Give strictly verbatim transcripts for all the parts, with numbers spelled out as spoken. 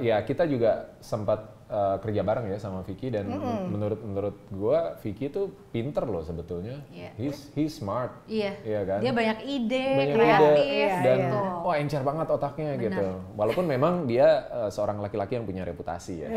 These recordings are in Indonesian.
ya kita juga sempat uh, kerja bareng ya sama Vicky dan mm-hmm. menurut menurut gua Vicky tuh pinter loh sebetulnya. Yeah. He's he's smart. Iya. Iya kan? Dia banyak ide, banyak kreatif ide, dan gitu. wah encer banget otaknya. Benar. Gitu. Walaupun memang dia uh, seorang laki-laki yang punya reputasi ya.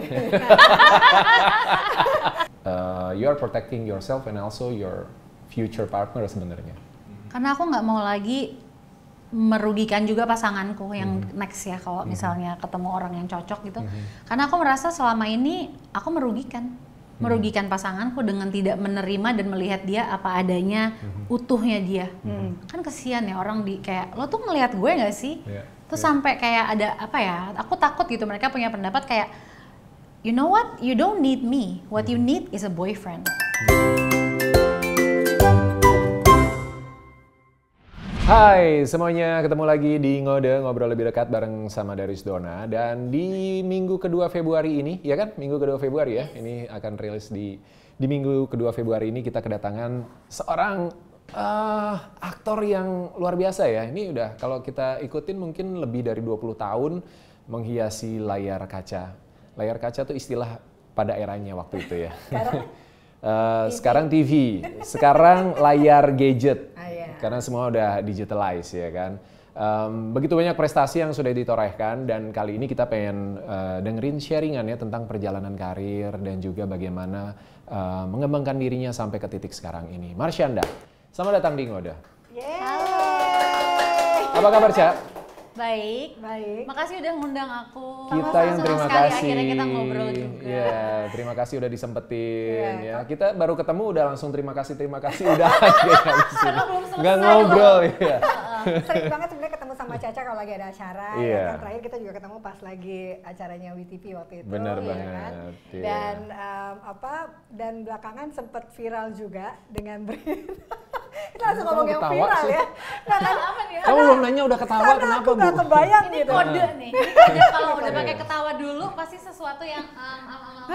uh, you are protecting yourself and also your future partner sebenarnya. Karena aku nggak mau lagi merugikan juga pasanganku yang mm-hmm. next ya kalau mm-hmm. misalnya ketemu orang yang cocok gitu. Mm-hmm. Karena aku merasa selama ini aku merugikan. Mm-hmm. Merugikan pasanganku dengan tidak menerima dan melihat dia apa adanya, mm-hmm. utuhnya dia. Mm-hmm. Kan kesian ya orang di kayak, lo tuh ngelihat gue nggak sih? Yeah. Terus yeah. sampai kayak ada apa ya, aku takut gitu mereka punya pendapat kayak, you know what, you don't need me, what mm-hmm. you need is a boyfriend. Mm-hmm. Hai semuanya, ketemu lagi di Ngode, ngobrol lebih dekat bareng sama Darius Dona. Dan di minggu kedua Februari ini, ya kan? Minggu kedua Februari ya, ini akan rilis di di minggu kedua Februari ini kita kedatangan seorang uh, aktor yang luar biasa ya. Ini udah kalau kita ikutin mungkin lebih dari dua puluh tahun menghiasi layar kaca. Layar kaca tuh istilah pada eranya waktu itu ya. Uh, sekarang T V, sekarang layar gadget, ah, yeah. karena semua udah digitalize ya kan. Um, begitu banyak prestasi yang sudah ditorehkan dan kali ini kita pengen uh, dengerin sharingan ya tentang perjalanan karir dan juga bagaimana uh, mengembangkan dirinya sampai ke titik sekarang ini. Marsyanda, selamat datang di Ngode. Halo. Apa kabar, Cak? Baik, baik. Makasih udah ngundang aku. Kita Sama yang terima sekali, kasih. Akhirnya kita ngobrol juga. Iya, terima kasih udah disempetin ya. ya. Kita baru ketemu udah langsung terima kasih, terima kasih udah aja Karena belum selesai. Nggak ngobrol ya. Sering banget sebenarnya ketemu sama Caca kalau lagi ada acara. Iya. Ya kan terakhir kita juga ketemu pas lagi acaranya W T V waktu itu. Benar ya banget. Kan? Iya. Dan um, apa? Dan belakangan sempat viral juga dengan berita. Kita langsung ngomong yang viral sih. Ya. Nah, kan, apa nih? Kamu belum nanya udah ketawa kenapa Bu? Aku kebayang ini gitu. Kode nih. Ini kode kalau udah pakai ketawa dulu pasti sesuatu yang um, um, um,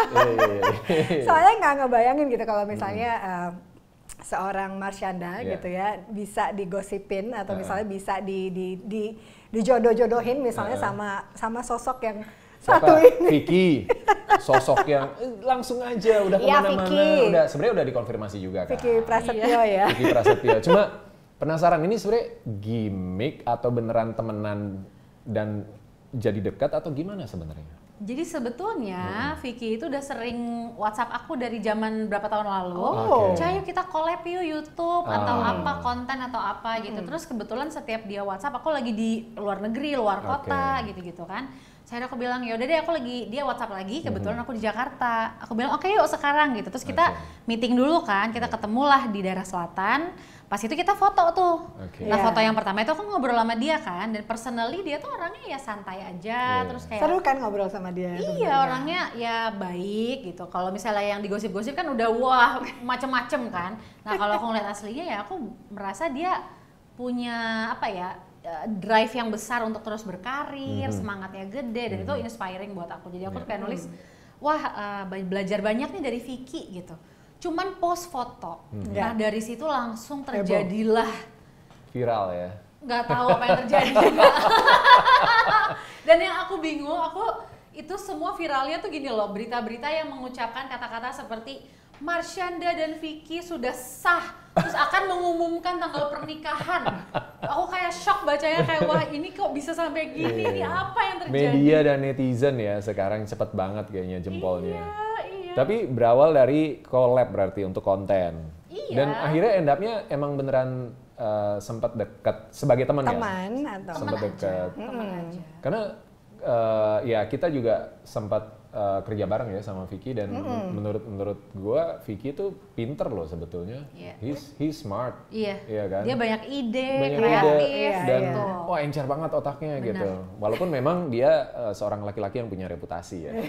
um. Soalnya nggak ngebayangin gitu kalau misalnya um, seorang Marsyanda yeah. gitu ya bisa digosipin atau uh. misalnya bisa di di di dijodoh-jodohin misalnya uh. sama sama sosok yang Siapa? Satu ini. Vicky, sosok yang eh, langsung aja udah ya, kemana-mana, udah sebenarnya udah dikonfirmasi juga kan. Vicky Prasetyo ya. Vicky Prasetyo. Cuma penasaran ini sebenarnya gimmick atau beneran temenan dan jadi dekat atau gimana sebenarnya? Jadi sebetulnya hmm. Vicky itu udah sering WhatsApp aku dari zaman berapa tahun lalu. Oh. Cah yuk kita collab yuk YouTube ah. atau apa konten atau apa gitu. Hmm. Terus kebetulan setiap dia WhatsApp aku lagi di luar negeri, luar kota okay. gitu-gitu kan. Saya aku bilang ya udah deh aku lagi dia WhatsApp lagi kebetulan aku di Jakarta. Aku bilang oke okay, yuk sekarang gitu. Terus kita okay. meeting dulu kan. Kita ketemulah di daerah selatan. Pas itu kita foto tuh. Okay. Nah, yeah. foto yang pertama itu aku ngobrol sama dia kan dan personally dia tuh orangnya ya santai aja yeah. terus kayak seru kan ngobrol sama dia. Iya, sebenernya. Orangnya ya baik gitu. Kalau misalnya yang digosip-gosip kan udah wah macem-macem kan. Nah, kalau aku ngeliat aslinya ya aku merasa dia punya apa ya? drive yang besar untuk terus berkarir, mm-hmm. semangatnya gede dan mm-hmm. itu inspiring buat aku. Jadi aku yeah. kayak nulis, wah uh, belajar banyak nih dari Vicky gitu. Cuman post foto, mm-hmm. nah dari situ langsung terjadilah viral ya. Nggak tahu apa yang terjadi. Dan yang aku bingung, aku itu semua viralnya tuh gini loh, berita-berita yang mengucapkan kata-kata seperti Marsyanda dan Vicky sudah sah, terus akan mengumumkan tanggal pernikahan. Aku kayak shock bacanya, kayak wah ini kok bisa sampai gini, ini apa yang terjadi? Media dan netizen ya sekarang cepet banget kayaknya jempolnya. Iya, iya. Tapi berawal dari collab berarti untuk konten. Iya. Dan akhirnya end up-nya emang beneran uh, sempat dekat sebagai teman ya? Teman atau sempat dekat. Teman aja. Karena uh, ya kita juga sempat Uh, kerja bareng ya sama Vicky dan mm-hmm. menurut menurut gua Vicky tuh pinter loh sebetulnya. Yeah. He's he's smart. Iya. Iya kan? Dia banyak ide, banyak kreatif ide, dan gitu. wah encer banget otaknya. Benar. Gitu. Walaupun memang dia uh, seorang laki-laki yang punya reputasi ya.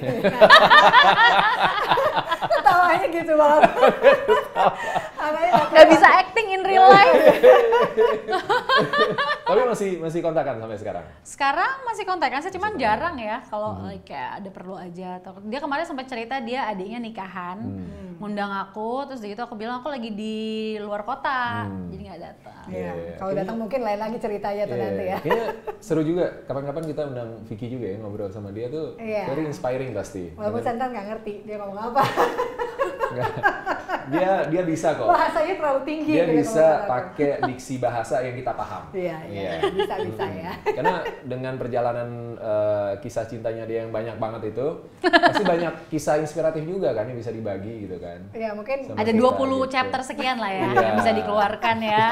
Ketawanya gitu banget. Gak bisa acting in real life. Tapi masih masih kontakan sampai sekarang? Sekarang masih kontakan sih, cuman Masih jarang ya kalau Hmm. like, kayak ada perlu aja. Atau dia kemarin sempat cerita dia adiknya nikahan, Hmm. ngundang aku, terus gitu aku bilang aku lagi di luar kota, Hmm. jadi nggak datang. Iya. Iya, Kalau kayaknya- datang mungkin lain lagi ceritanya tuh Iya, nanti ya. Kayaknya seru juga. Kapan-kapan kita undang Vicky juga ya, ngobrol sama dia tuh Iya. very inspiring pasti. Walaupun Dengan- Santan nggak ngerti dia ngomong apa. Nggak. dia dia bisa kok. Bahasanya terlalu tinggi. Dia gitu bisa kalau Santan. pakai diksi bahasa yang kita paham. Iya, iya. Bisa-bisa ya. Karena dengan perjalanan eh, kisah cintanya dia yang banyak banget itu, pasti banyak kisah inspiratif juga kan yang bisa dibagi gitu kan. Iya, mungkin Sama Ada kita dua puluh gitu. chapter sekian lah ya Iya. yang bisa dikeluarkan ya.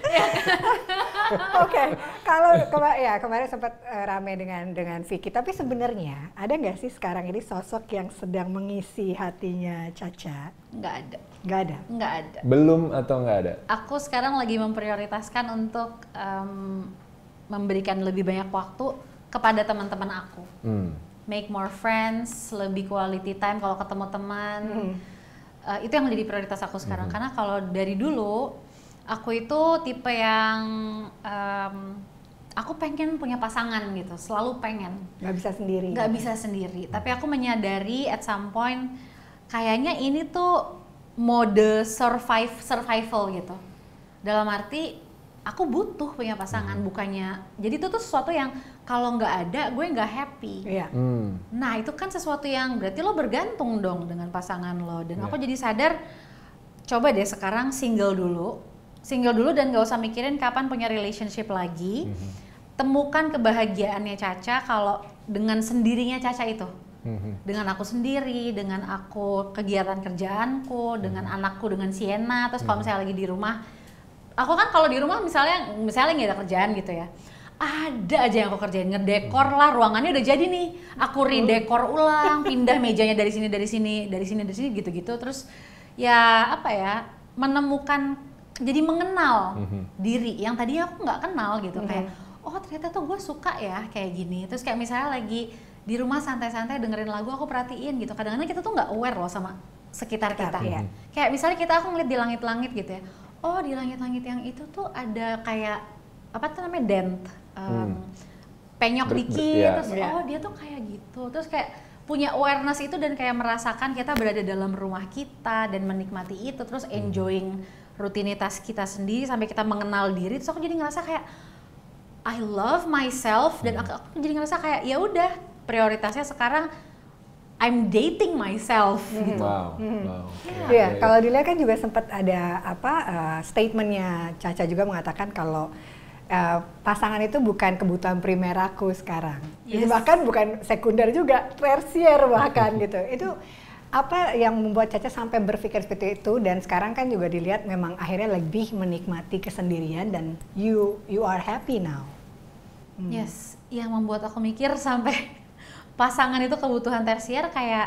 Oke, kalau kema ya kemarin sempat eh, rame dengan dengan Vicky, tapi sebenarnya ada nggak sih sekarang ini sosok yang sedang mengisi hatinya Caca? Nggak ada, Nggak ada. nggak ada. Belum atau nggak ada? Aku sekarang lagi memprioritaskan untuk em, memberikan lebih banyak waktu kepada teman-teman aku. Hmm. Make more friends, lebih quality time kalau ketemu teman. Eh, itu yang jadi prioritas aku sekarang. Karena kalau dari dulu, aku itu tipe yang em, aku pengen punya pasangan gitu, selalu pengen. Nggak bisa sendiri. Nggak bisa sendiri. Tapi aku menyadari at some point, kayaknya ini tuh mode survive survival gitu. Dalam arti aku butuh punya pasangan, bukannya. Jadi itu tuh sesuatu yang kalau nggak ada gue nggak happy. Iya. Hmm. Nah itu kan sesuatu yang berarti lo bergantung dong dengan pasangan lo. Dan Iya. aku jadi sadar, coba deh sekarang single dulu, single dulu dan gak usah mikirin kapan punya relationship lagi. Temukan kebahagiaannya Caca kalau dengan sendirinya Caca itu. Mhm. Dengan aku sendiri, dengan aku kegiatan kerjaanku, dengan anakku, dengan Sienna. Terus kalau misalnya lagi di rumah, aku kan kalau di rumah misalnya misalnya nggak ada kerjaan gitu ya, ada aja yang aku kerjain, ngedekor lah, ruangannya udah jadi nih, aku redekor ulang, pindah mejanya dari sini dari sini dari sini dari sini gitu-gitu. Terus ya apa ya, menemukan, jadi mengenal diri yang tadinya aku nggak kenal gitu. Kayak oh ternyata tuh gue suka ya kayak gini. Terus kayak misalnya lagi di rumah santai-santai dengerin lagu, aku perhatiin gitu. Kadang-kadang kita tuh nggak aware loh sama sekitar kita. Iya. Kayak misalnya kita aku ngeliat di langit-langit gitu ya, oh di langit-langit yang itu tuh ada kayak apa tuh namanya dent, um, Hmm. penyok Ber- ber- dikit, iya. terus Iya. oh dia tuh kayak gitu. Terus kayak punya awareness itu dan kayak merasakan kita berada dalam rumah kita dan menikmati itu, terus enjoying rutinitas kita sendiri sampai kita mengenal diri. Terus aku jadi ngerasa kayak I love myself dan aku, aku jadi ngerasa kayak ya udah prioritasnya sekarang I'm dating myself gitu. Wow. Wow. Iya, kalau dilihat kan juga sempat ada apa uh, statementnya Caca juga mengatakan kalau uh, pasangan itu bukan kebutuhan primer aku sekarang. Itu Yes. bahkan bukan sekunder juga, tersier bahkan gitu. Itu apa yang membuat Caca sampai berpikir seperti itu, dan sekarang kan juga dilihat memang akhirnya lebih menikmati kesendirian dan you you are happy now. Yes, yang membuat aku mikir sampai pasangan itu kebutuhan tersier kayak,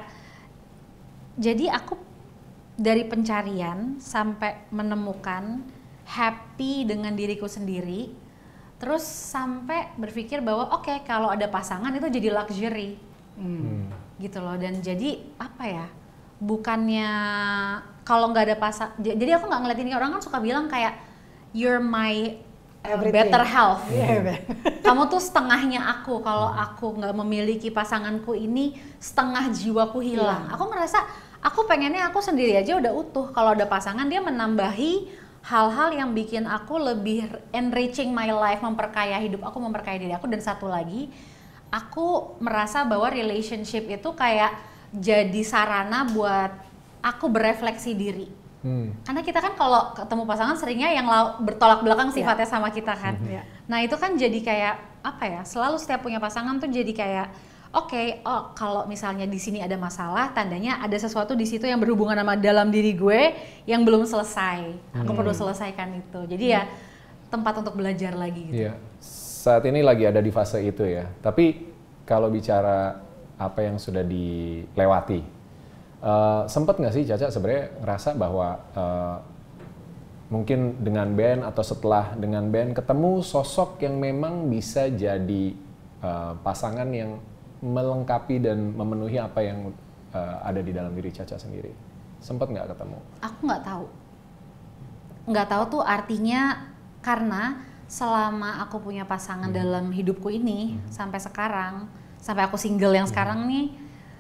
jadi aku dari pencarian sampai menemukan happy dengan diriku sendiri, terus sampai berpikir bahwa oke okay, kalau ada pasangan itu jadi luxury Hmm. gitu loh. Dan jadi apa ya, bukannya kalau nggak ada pasang, jadi aku nggak ngeliatin orang kan suka bilang kayak you're my uh, Everything. better half. Iya, Kamu tuh setengahnya aku, kalau aku nggak memiliki pasanganku ini setengah jiwaku hilang. Aku ngerasa aku pengennya aku sendiri aja udah utuh. Kalau ada pasangan dia menambahi hal-hal yang bikin aku lebih enriching my life, memperkaya hidup aku, memperkaya diri aku. Dan satu lagi, aku merasa bahwa relationship itu kayak jadi sarana buat aku berefleksi diri. Hmm. Karena kita kan kalau ketemu pasangan seringnya yang lau- bertolak belakang sifatnya sama kita kan. Iya. Nah itu kan jadi kayak apa ya? Selalu setiap punya pasangan tuh jadi kayak oke, okay, oh kalau misalnya di sini ada masalah, tandanya ada sesuatu di situ yang berhubungan sama dalam diri gue yang belum selesai. Aku perlu selesaikan itu. Jadi ya tempat untuk belajar lagi gitu. Iya. Saat ini lagi ada di fase itu ya. Tapi kalau bicara apa yang sudah dilewati, Uh, sempet nggak sih Caca sebenarnya ngerasa bahwa uh, mungkin dengan band atau setelah dengan band ketemu sosok yang memang bisa jadi uh, pasangan yang melengkapi dan memenuhi apa yang uh, ada di dalam diri Caca sendiri? Sempet nggak ketemu? Aku nggak tahu. Nggak tahu tuh artinya karena selama aku punya pasangan hmm. dalam hidupku ini hmm. sampai sekarang, sampai aku single yang hmm. sekarang nih,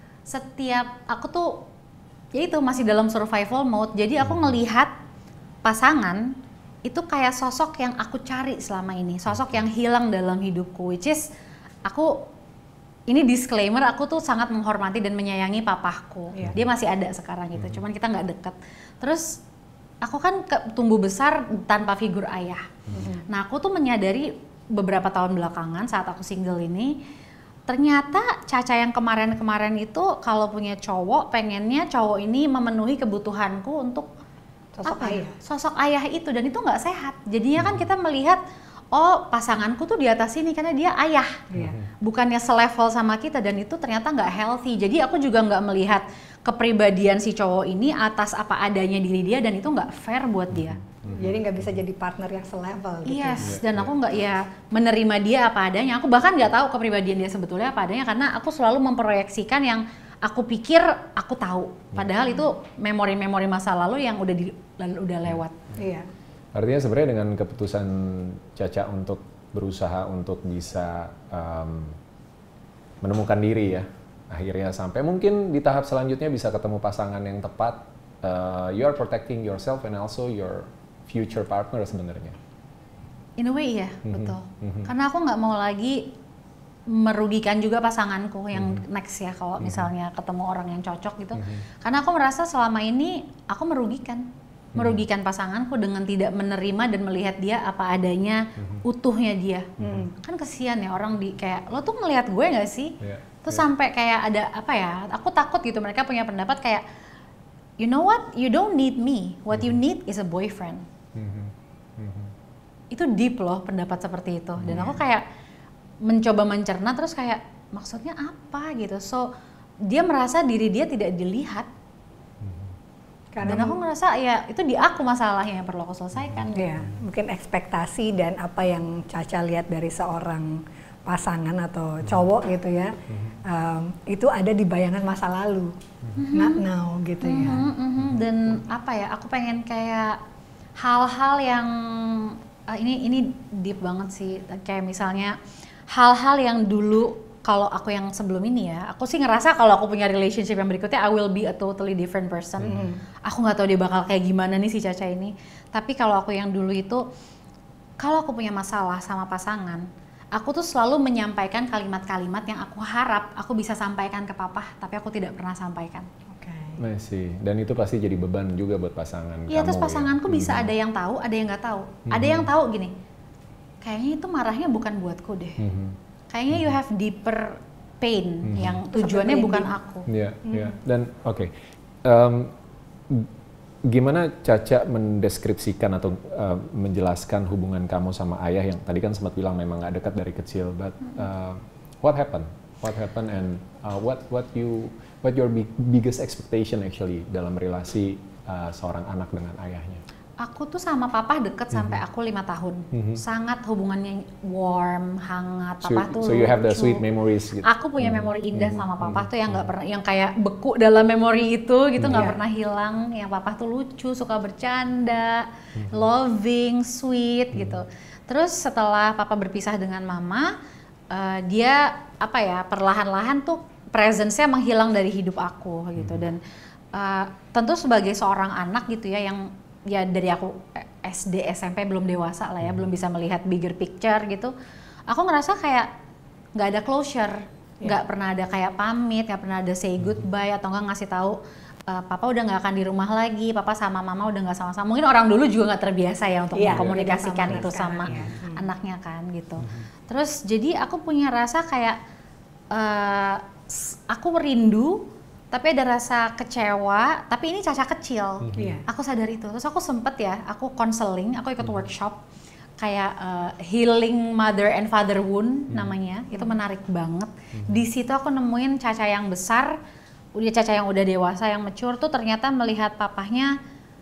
setiap aku tuh ya itu masih dalam survival mode. Jadi aku ngelihat pasangan itu kayak sosok yang aku cari selama ini, sosok yang hilang dalam hidupku, which is aku ini disclaimer, aku tuh sangat menghormati dan menyayangi papahku. Yeah. Dia masih ada sekarang gitu, mm-hmm. cuman kita nggak deket. Terus aku kan ke, tumbuh besar tanpa figur ayah. Mm-hmm. Nah aku tuh menyadari beberapa tahun belakangan saat aku single ini, ternyata Caca yang kemarin-kemarin itu kalau punya cowok, pengennya cowok ini memenuhi kebutuhanku untuk sosok apa ayah. Ya? Sosok ayah itu, dan itu nggak sehat. Jadinya kan kita melihat, oh pasanganku tuh di atas ini karena dia ayah, yeah. bukannya selevel sama kita, dan itu ternyata nggak healthy. Jadi aku juga nggak melihat kepribadian si cowok ini atas apa adanya diri dia, dan itu nggak fair buat dia. Mm-hmm. Jadi nggak bisa jadi partner yang selevel gitu. Yes, dan aku nggak ya menerima dia apa adanya. Aku bahkan nggak tahu kepribadian dia sebetulnya apa adanya, karena aku selalu memproyeksikan yang aku pikir aku tahu. Padahal itu memori-memori masa lalu yang udah di, udah lewat. Iya. Artinya sebenarnya dengan keputusan Caca untuk berusaha untuk bisa um, menemukan diri ya, akhirnya sampai mungkin di tahap selanjutnya bisa ketemu pasangan yang tepat, uh, you are protecting yourself and also your future partner sebenarnya. In a way ya, mm-hmm. betul. Mm-hmm. Karena aku nggak mau lagi merugikan juga pasanganku yang mm-hmm. next ya, kalau mm-hmm. misalnya ketemu orang yang cocok gitu. Mm-hmm. Karena aku merasa selama ini aku merugikan. merugikan pasanganku dengan tidak menerima dan melihat dia apa adanya, mm-hmm. utuhnya dia. Mm-hmm. Kan kesian ya orang di kayak, lo tuh ngelihat gue nggak sih? Yeah. Terus yeah. sampai kayak ada apa ya? Aku takut gitu mereka punya pendapat kayak, you know what? You don't need me. What mm-hmm. you need is a boyfriend. Mm-hmm. Mm-hmm. Itu deep loh pendapat seperti itu. Dan mm-hmm. aku kayak mencoba mencerna terus kayak maksudnya apa gitu. So dia merasa diri dia tidak dilihat. Karena dan aku ngerasa ya itu di aku masalahnya yang perlu aku selesaikan. Ya, mungkin ekspektasi dan apa yang Caca lihat dari seorang pasangan atau cowok gitu ya, um, itu ada di bayangan masa lalu, mm-hmm. not now gitu mm-hmm, ya. Mm-hmm. Dan apa ya, aku pengen kayak hal-hal yang uh, ini ini deep banget sih, kayak misalnya hal-hal yang dulu. Kalau aku yang sebelum ini ya, aku sih ngerasa kalau aku punya relationship yang berikutnya, I will be a totally different person. Mm. Aku nggak tahu dia bakal kayak gimana nih si Caca ini. Tapi kalau aku yang dulu itu, kalau aku punya masalah sama pasangan, aku tuh selalu menyampaikan kalimat-kalimat yang aku harap aku bisa sampaikan ke papa, tapi aku tidak pernah sampaikan. Oke. Okay. Masih. Dan itu pasti jadi beban juga buat pasangan. Iya, terus pasanganku ya? bisa mm-hmm. ada yang tahu, ada yang nggak tahu. Mm-hmm. Ada yang tahu gini, kayaknya itu marahnya bukan buatku deh. Mm-hmm. Kayaknya you have deeper pain hmm. yang tujuannya bukan aku. Iya, yeah, iya. Yeah. Dan oke, okay. um, gimana Caca mendeskripsikan atau uh, menjelaskan hubungan kamu sama ayah yang tadi kan sempat bilang memang gak dekat dari kecil, but uh, what happened? What happened and uh, what what you what your big, biggest expectation actually dalam relasi uh, seorang anak dengan ayahnya? Aku tuh sama papa deket mm-hmm. sampai aku lima tahun. Mm-hmm. Sangat hubungannya warm, hangat. Papa so, tuh so you have the sweet memories gitu. Aku punya mm-hmm. memori indah mm-hmm. sama papa mm-hmm. tuh yang nggak pernah, yang kayak beku dalam memori itu gitu, nggak mm-hmm. pernah hilang. Yang papa tuh lucu, suka bercanda, mm-hmm. loving, sweet mm-hmm. gitu. Terus setelah papa berpisah dengan mama, uh, dia apa ya perlahan-lahan tuh presence-nya menghilang dari hidup aku gitu. Mm-hmm. Dan uh, tentu sebagai seorang anak gitu ya yang ya dari aku S D, S M P belum dewasa lah ya, hmm. belum bisa melihat bigger picture gitu. Aku ngerasa kayak nggak ada closure, nggak yeah. pernah ada kayak pamit, nggak pernah ada say goodbye atau nggak ngasih tahu uh, papa udah nggak akan di rumah lagi, papa sama mama udah nggak sama-sama. Mungkin orang dulu juga nggak terbiasa ya untuk yeah, mengkomunikasikan yeah, itu sama yeah. hmm. anaknya kan gitu. Hmm. Terus jadi aku punya rasa kayak uh, aku rindu. Tapi ada rasa kecewa, tapi ini Caca kecil, mm-hmm. yeah. aku sadar itu. Terus aku sempet ya, aku counseling, aku ikut mm-hmm. workshop kayak uh, healing mother and father wound mm-hmm. namanya, itu menarik banget. Mm-hmm. Di situ aku nemuin Caca yang besar, udah Caca yang udah dewasa, yang mature tuh ternyata melihat papahnya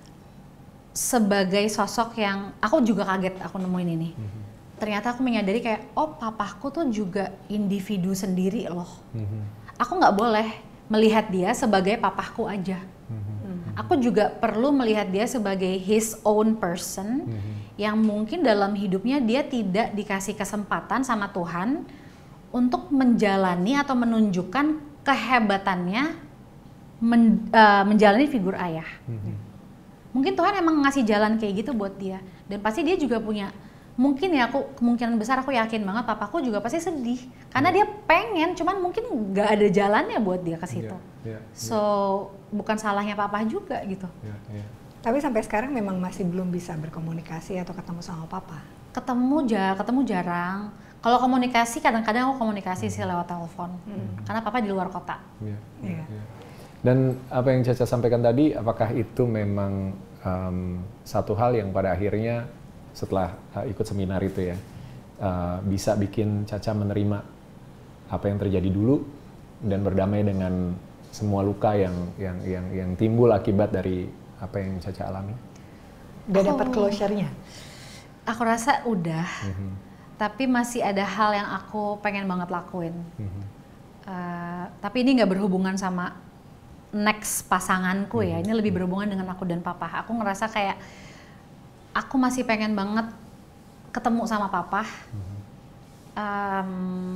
sebagai sosok yang, aku juga kaget aku nemuin ini. Mm-hmm. Ternyata aku menyadari kayak, oh papahku tuh juga individu sendiri loh. Mm-hmm. Aku nggak boleh melihat dia sebagai papahku aja. Mm-hmm. Aku juga perlu melihat dia sebagai his own person mm-hmm. yang mungkin dalam hidupnya dia tidak dikasih kesempatan sama Tuhan untuk menjalani atau menunjukkan kehebatannya men, uh, menjalani figur ayah. Mm-hmm. Mungkin Tuhan emang ngasih jalan kayak gitu buat dia, dan pasti dia juga punya, mungkin ya aku kemungkinan besar aku yakin banget papaku juga pasti sedih karena dia pengen, cuman mungkin nggak ada jalannya buat dia ke situ. Yeah, yeah, so yeah. bukan salahnya papa juga gitu. Yeah, yeah. Tapi sampai sekarang memang masih belum bisa berkomunikasi atau ketemu sama papa. Ketemu ja, ketemu jarang. Kalau komunikasi kadang-kadang aku komunikasi sih lewat telepon, hmm. karena papa di luar kota. Yeah, yeah, yeah. Dan apa yang Caca sampaikan tadi, apakah itu memang um, satu hal yang pada akhirnya setelah uh, ikut seminar itu ya, uh, bisa bikin Caca menerima apa yang terjadi dulu dan berdamai dengan semua luka yang yang yang, yang timbul akibat dari apa yang Caca alami? Udah oh. dapat closure-nya? Aku rasa udah, mm-hmm. tapi masih ada hal yang aku pengen banget lakuin. Mm-hmm. Uh, tapi ini nggak berhubungan sama next pasanganku ya, ini lebih berhubungan dengan aku dan papa. Aku ngerasa kayak aku masih pengen banget ketemu sama papa. Um,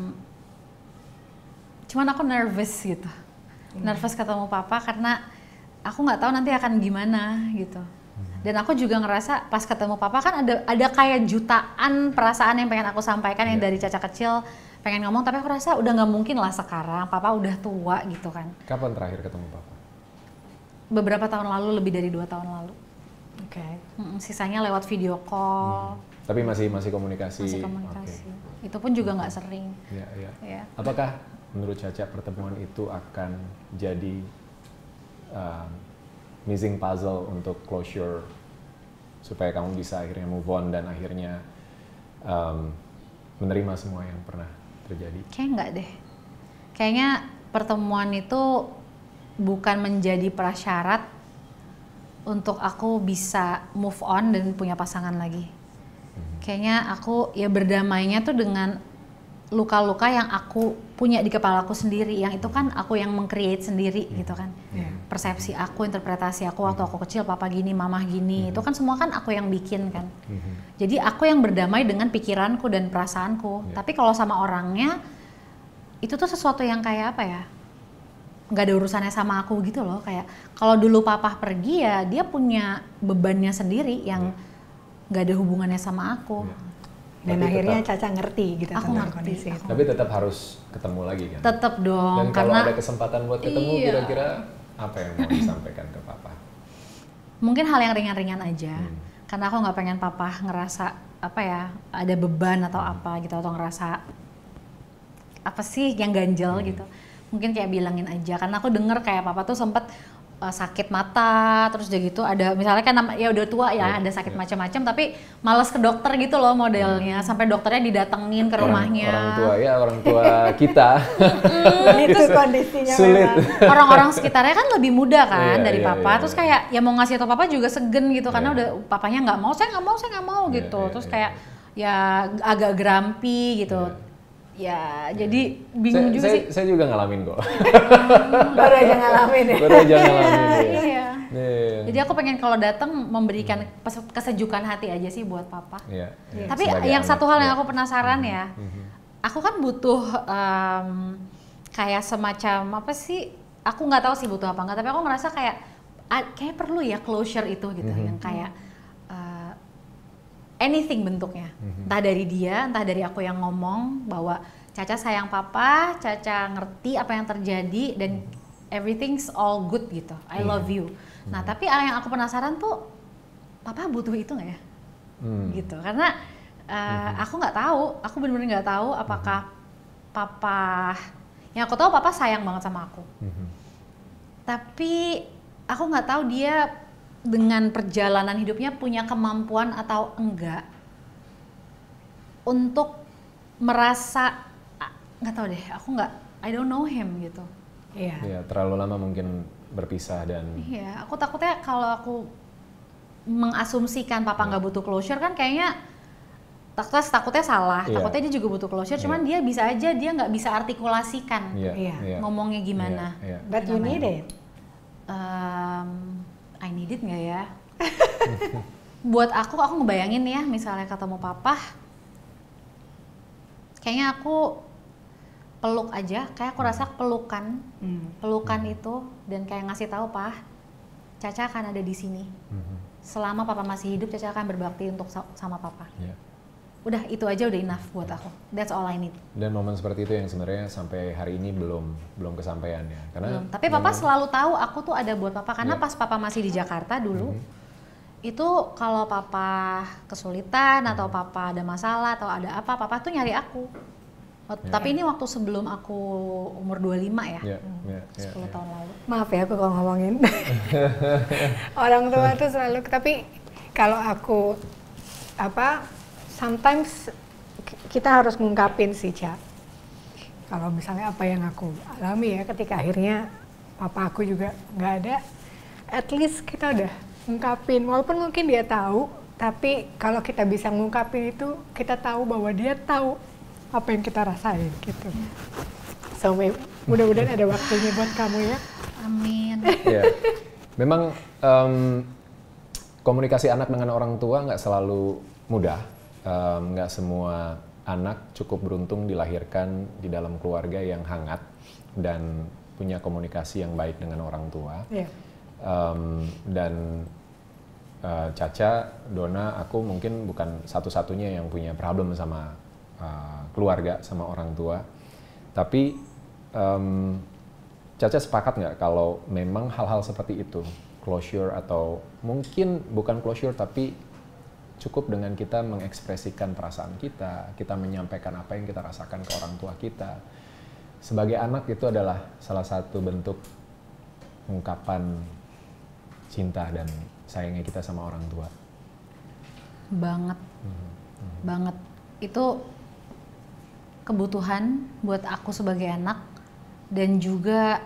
cuman aku nervous gitu, nervous ketemu papa karena aku nggak tahu nanti akan gimana gitu. Dan aku juga ngerasa pas ketemu papa kan ada ada kayak jutaan perasaan yang pengen aku sampaikan yang dari Caca kecil pengen ngomong, tapi aku rasa udah nggak mungkin lah sekarang, papa udah tua gitu kan. Kapan terakhir ketemu papa? Beberapa tahun lalu, lebih dari dua tahun lalu. Oke. Okay. Sisanya lewat video call. Hmm. Tapi masih masih komunikasi. Masih komunikasi. Okay. Itu pun juga nggak sering. Ya, ya. Ya. Apakah menurut Caca pertemuan itu akan jadi uh, missing puzzle untuk closure supaya kamu bisa akhirnya move on dan akhirnya um, menerima semua yang pernah terjadi? Kayaknya enggak deh. Kayaknya pertemuan itu bukan menjadi prasyarat untuk aku bisa move on dan punya pasangan lagi. Hmm. Kayaknya aku ya berdamainya tuh dengan luka-luka yang aku punya di kepala aku sendiri, yang itu kan aku yang meng-create sendiri hmm. gitu kan. Yeah. Persepsi aku, interpretasi aku waktu aku kecil, papa gini, mama gini, hmm. itu kan semua kan aku yang bikin kan. Hmm. Jadi aku yang berdamai dengan pikiranku dan perasaanku. Yeah. Tapi kalau sama orangnya, itu tuh sesuatu yang kayak apa ya, nggak ada urusannya sama aku gitu loh. Kayak kalau dulu papa pergi ya dia punya bebannya sendiri yang nggak ada hubungannya sama aku. Yeah. Dan tapi akhirnya tetap, Caca ngerti gitu aku tentang ngerti, kondisi aku itu. Tapi tetap harus ketemu lagi kan? Tetap dong. Dan kalau karena, ada kesempatan buat ketemu, iya. kira-kira apa yang mau disampaikan ke papa? Mungkin hal yang ringan-ringan aja. Hmm. Karena aku nggak pengen papa ngerasa apa ya, ada beban atau hmm. apa gitu, atau ngerasa apa sih yang ganjel hmm. gitu. Mungkin kayak bilangin aja, karena aku denger kayak papa tuh sempet uh, sakit mata, terus udah gitu ada misalnya kan ya udah tua ya, yeah, ada sakit yeah. macam-macam, tapi malas ke dokter gitu loh modelnya, sampai dokternya didatengin ke rumahnya. Orang, orang tua ya, orang tua kita. Itu kondisinya sulit. memang. Orang-orang sekitarnya kan lebih muda kan yeah, dari yeah, papa, yeah, terus kayak ya mau ngasih tau papa juga segen gitu, karena yeah. udah papanya nggak mau, saya nggak mau, saya nggak mau yeah, gitu, yeah, terus yeah. kayak ya agak grumpy gitu. Yeah. Ya, jadi bingung saya, juga saya, sih. Saya juga ngalamin kok. Baru aja ngalamin ya? Baru aja ngalamin ya. Iya. Yeah. Jadi aku pengen kalau datang memberikan hmm. kesejukan hati aja sih buat papa. Yeah, yeah. Tapi sebagai yang anak, satu hal yang aku penasaran hmm. ya, hmm. aku kan butuh um, kayak semacam apa sih, aku nggak tahu sih butuh apa enggak, tapi aku ngerasa kayak kayak perlu ya closure itu gitu, hmm. yang kayak anything bentuknya, mm-hmm. entah dari dia, entah dari aku yang ngomong bahwa Caca sayang papa, Caca ngerti apa yang terjadi dan everything's all good gitu, I love you. Mm-hmm. Nah tapi yang aku penasaran tuh, papa butuh itu nggak ya? Mm. Gitu, karena uh, mm-hmm. aku nggak tahu, aku benar-benar nggak tahu apakah mm-hmm. papa, yang aku tahu papa sayang banget sama aku, mm-hmm. tapi aku nggak tahu dia dengan perjalanan hidupnya punya kemampuan atau enggak untuk merasa, nggak tahu deh, aku nggak, I don't know him gitu. Iya. Yeah. terlalu lama mungkin berpisah dan. Iya, yeah, aku takutnya kalau aku mengasumsikan papa nggak yeah. butuh closure kan kayaknya takutnya takutnya salah. Yeah. Takutnya dia juga butuh closure, yeah. cuman dia bisa aja dia nggak bisa artikulasikan yeah. Yeah. ngomongnya gimana. Yeah. Yeah. But you need it. Um, I need it nggak ya? buat aku, aku ngebayangin ya, misalnya ketemu papa, kayaknya aku peluk aja, kayak aku rasa pelukan, hmm. pelukan hmm. itu, dan kayak ngasih tahu Pak, Caca akan ada di sini. Hmm. Selama papa masih hidup, Caca akan berbakti untuk sama papa. Yeah. Udah, itu aja udah enough buat aku. That's all I need. Dan momen seperti itu yang sebenarnya sampai hari ini belum belum kesampaian ya. Karena belum. Tapi papa memang selalu tahu aku tuh ada buat papa. Karena yeah. pas papa masih di Jakarta dulu, mm-hmm. itu kalau papa kesulitan mm-hmm. atau papa ada masalah atau ada apa, papa tuh nyari aku. Yeah. Tapi ini waktu sebelum aku umur dua puluh lima ya, yeah. Yeah. sepuluh yeah. tahun lalu. Maaf ya aku kalau ngomongin. Orang tua tuh selalu, tapi kalau aku apa sometimes kita harus ngungkapin sih, Ca. Kalau misalnya apa yang aku alami ya ketika akhirnya papa aku juga nggak ada, at least kita udah ngungkapin. Walaupun mungkin dia tahu, tapi kalau kita bisa ngungkapin itu, kita tahu bahwa dia tahu apa yang kita rasain gitu. So mudah-mudahan ada waktunya buat kamu ya. Amin. Ya. Memang um, komunikasi anak dengan orang tua nggak selalu mudah. Nggak um, semua anak cukup beruntung dilahirkan di dalam keluarga yang hangat dan punya komunikasi yang baik dengan orang tua. Yeah. Um, dan uh, Caca, Dona, aku mungkin bukan satu-satunya yang punya problem sama uh, keluarga, sama orang tua. Tapi um, Caca sepakat nggak kalau memang hal-hal seperti itu, closure atau mungkin bukan closure tapi cukup dengan kita mengekspresikan perasaan kita, kita menyampaikan apa yang kita rasakan ke orang tua kita. Sebagai anak itu adalah salah satu bentuk ungkapan cinta dan sayangnya kita sama orang tua. Banget, hmm. Hmm. banget. Itu kebutuhan buat aku sebagai anak dan juga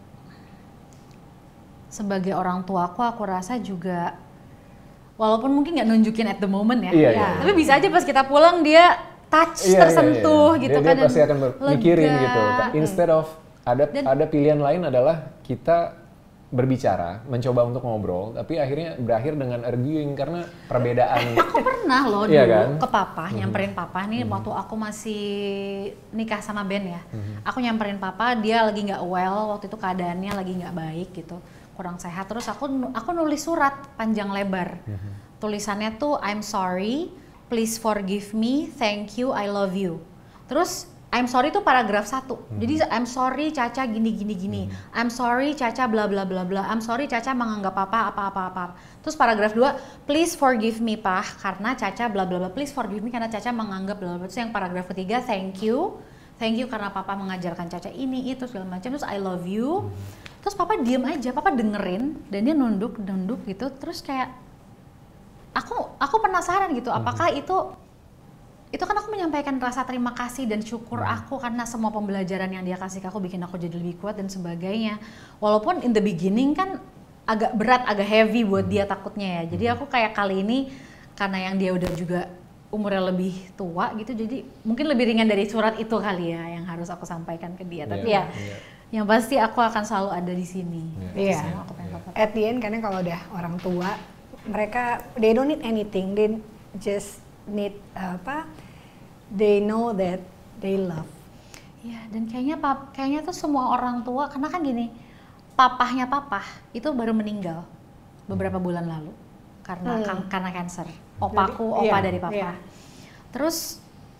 sebagai orang tua aku, aku rasa juga walaupun mungkin nggak nunjukin at the moment ya, iya, ya. Iya, tapi iya. bisa aja pas kita pulang dia touch, iya, tersentuh, iya, iya. gitu dia, kan. Dia pasti akan mikirin gitu. Instead of ada dan, ada pilihan lain adalah kita berbicara, mencoba untuk ngobrol, tapi akhirnya berakhir dengan arguing karena perbedaan. Aku pernah loh dulu iya kan? ke papa, nyamperin papa nih mm-hmm. waktu aku masih nikah sama Ben ya. Mm-hmm. Aku nyamperin papa, dia lagi nggak well, waktu itu keadaannya lagi nggak baik gitu. Kurang sehat, terus aku aku nulis surat panjang lebar. Mm-hmm. Tulisannya tuh I'm sorry, please forgive me, thank you, I love you. Terus I'm sorry tuh paragraf satu. Mm-hmm. Jadi I'm sorry Caca gini gini gini. Mm-hmm. I'm sorry Caca bla bla bla bla. I'm sorry Caca menganggap apa apa apa apa. Terus paragraf dua, please forgive me Pak karena Caca bla bla bla. Please forgive me karena Caca menganggap bla bla. Terus yang paragraf ketiga, thank you. Thank you karena Papa mengajarkan Caca ini itu segala macam. Terus I love you. Mm-hmm. Terus papa diem aja, papa dengerin dan dia nunduk nunduk gitu. Terus kayak aku aku penasaran gitu, apakah mm-hmm. itu itu kan aku menyampaikan rasa terima kasih dan syukur mm-hmm. aku karena semua pembelajaran yang dia kasih ke aku bikin aku jadi lebih kuat dan sebagainya. Walaupun in the beginning kan agak berat, agak heavy buat mm-hmm. dia takutnya ya. Jadi aku kayak kali ini karena yang dia udah juga umurnya lebih tua gitu, jadi mungkin lebih ringan dari surat itu kali ya yang harus aku sampaikan ke dia. Yeah, Tapi ya yeah. yang pasti aku akan selalu ada di sini. Iya. Yeah. Yeah. At the end karena kalau udah orang tua, mereka they don't need anything, they just need uh, apa? They know that they love. Iya, dan kayaknya pap, kayaknya tuh semua orang tua karena kan gini, papahnya papa itu baru meninggal beberapa bulan lalu karena hmm. kan, karena kanker. Opaku, opa iya, dari papa. Iya. Terus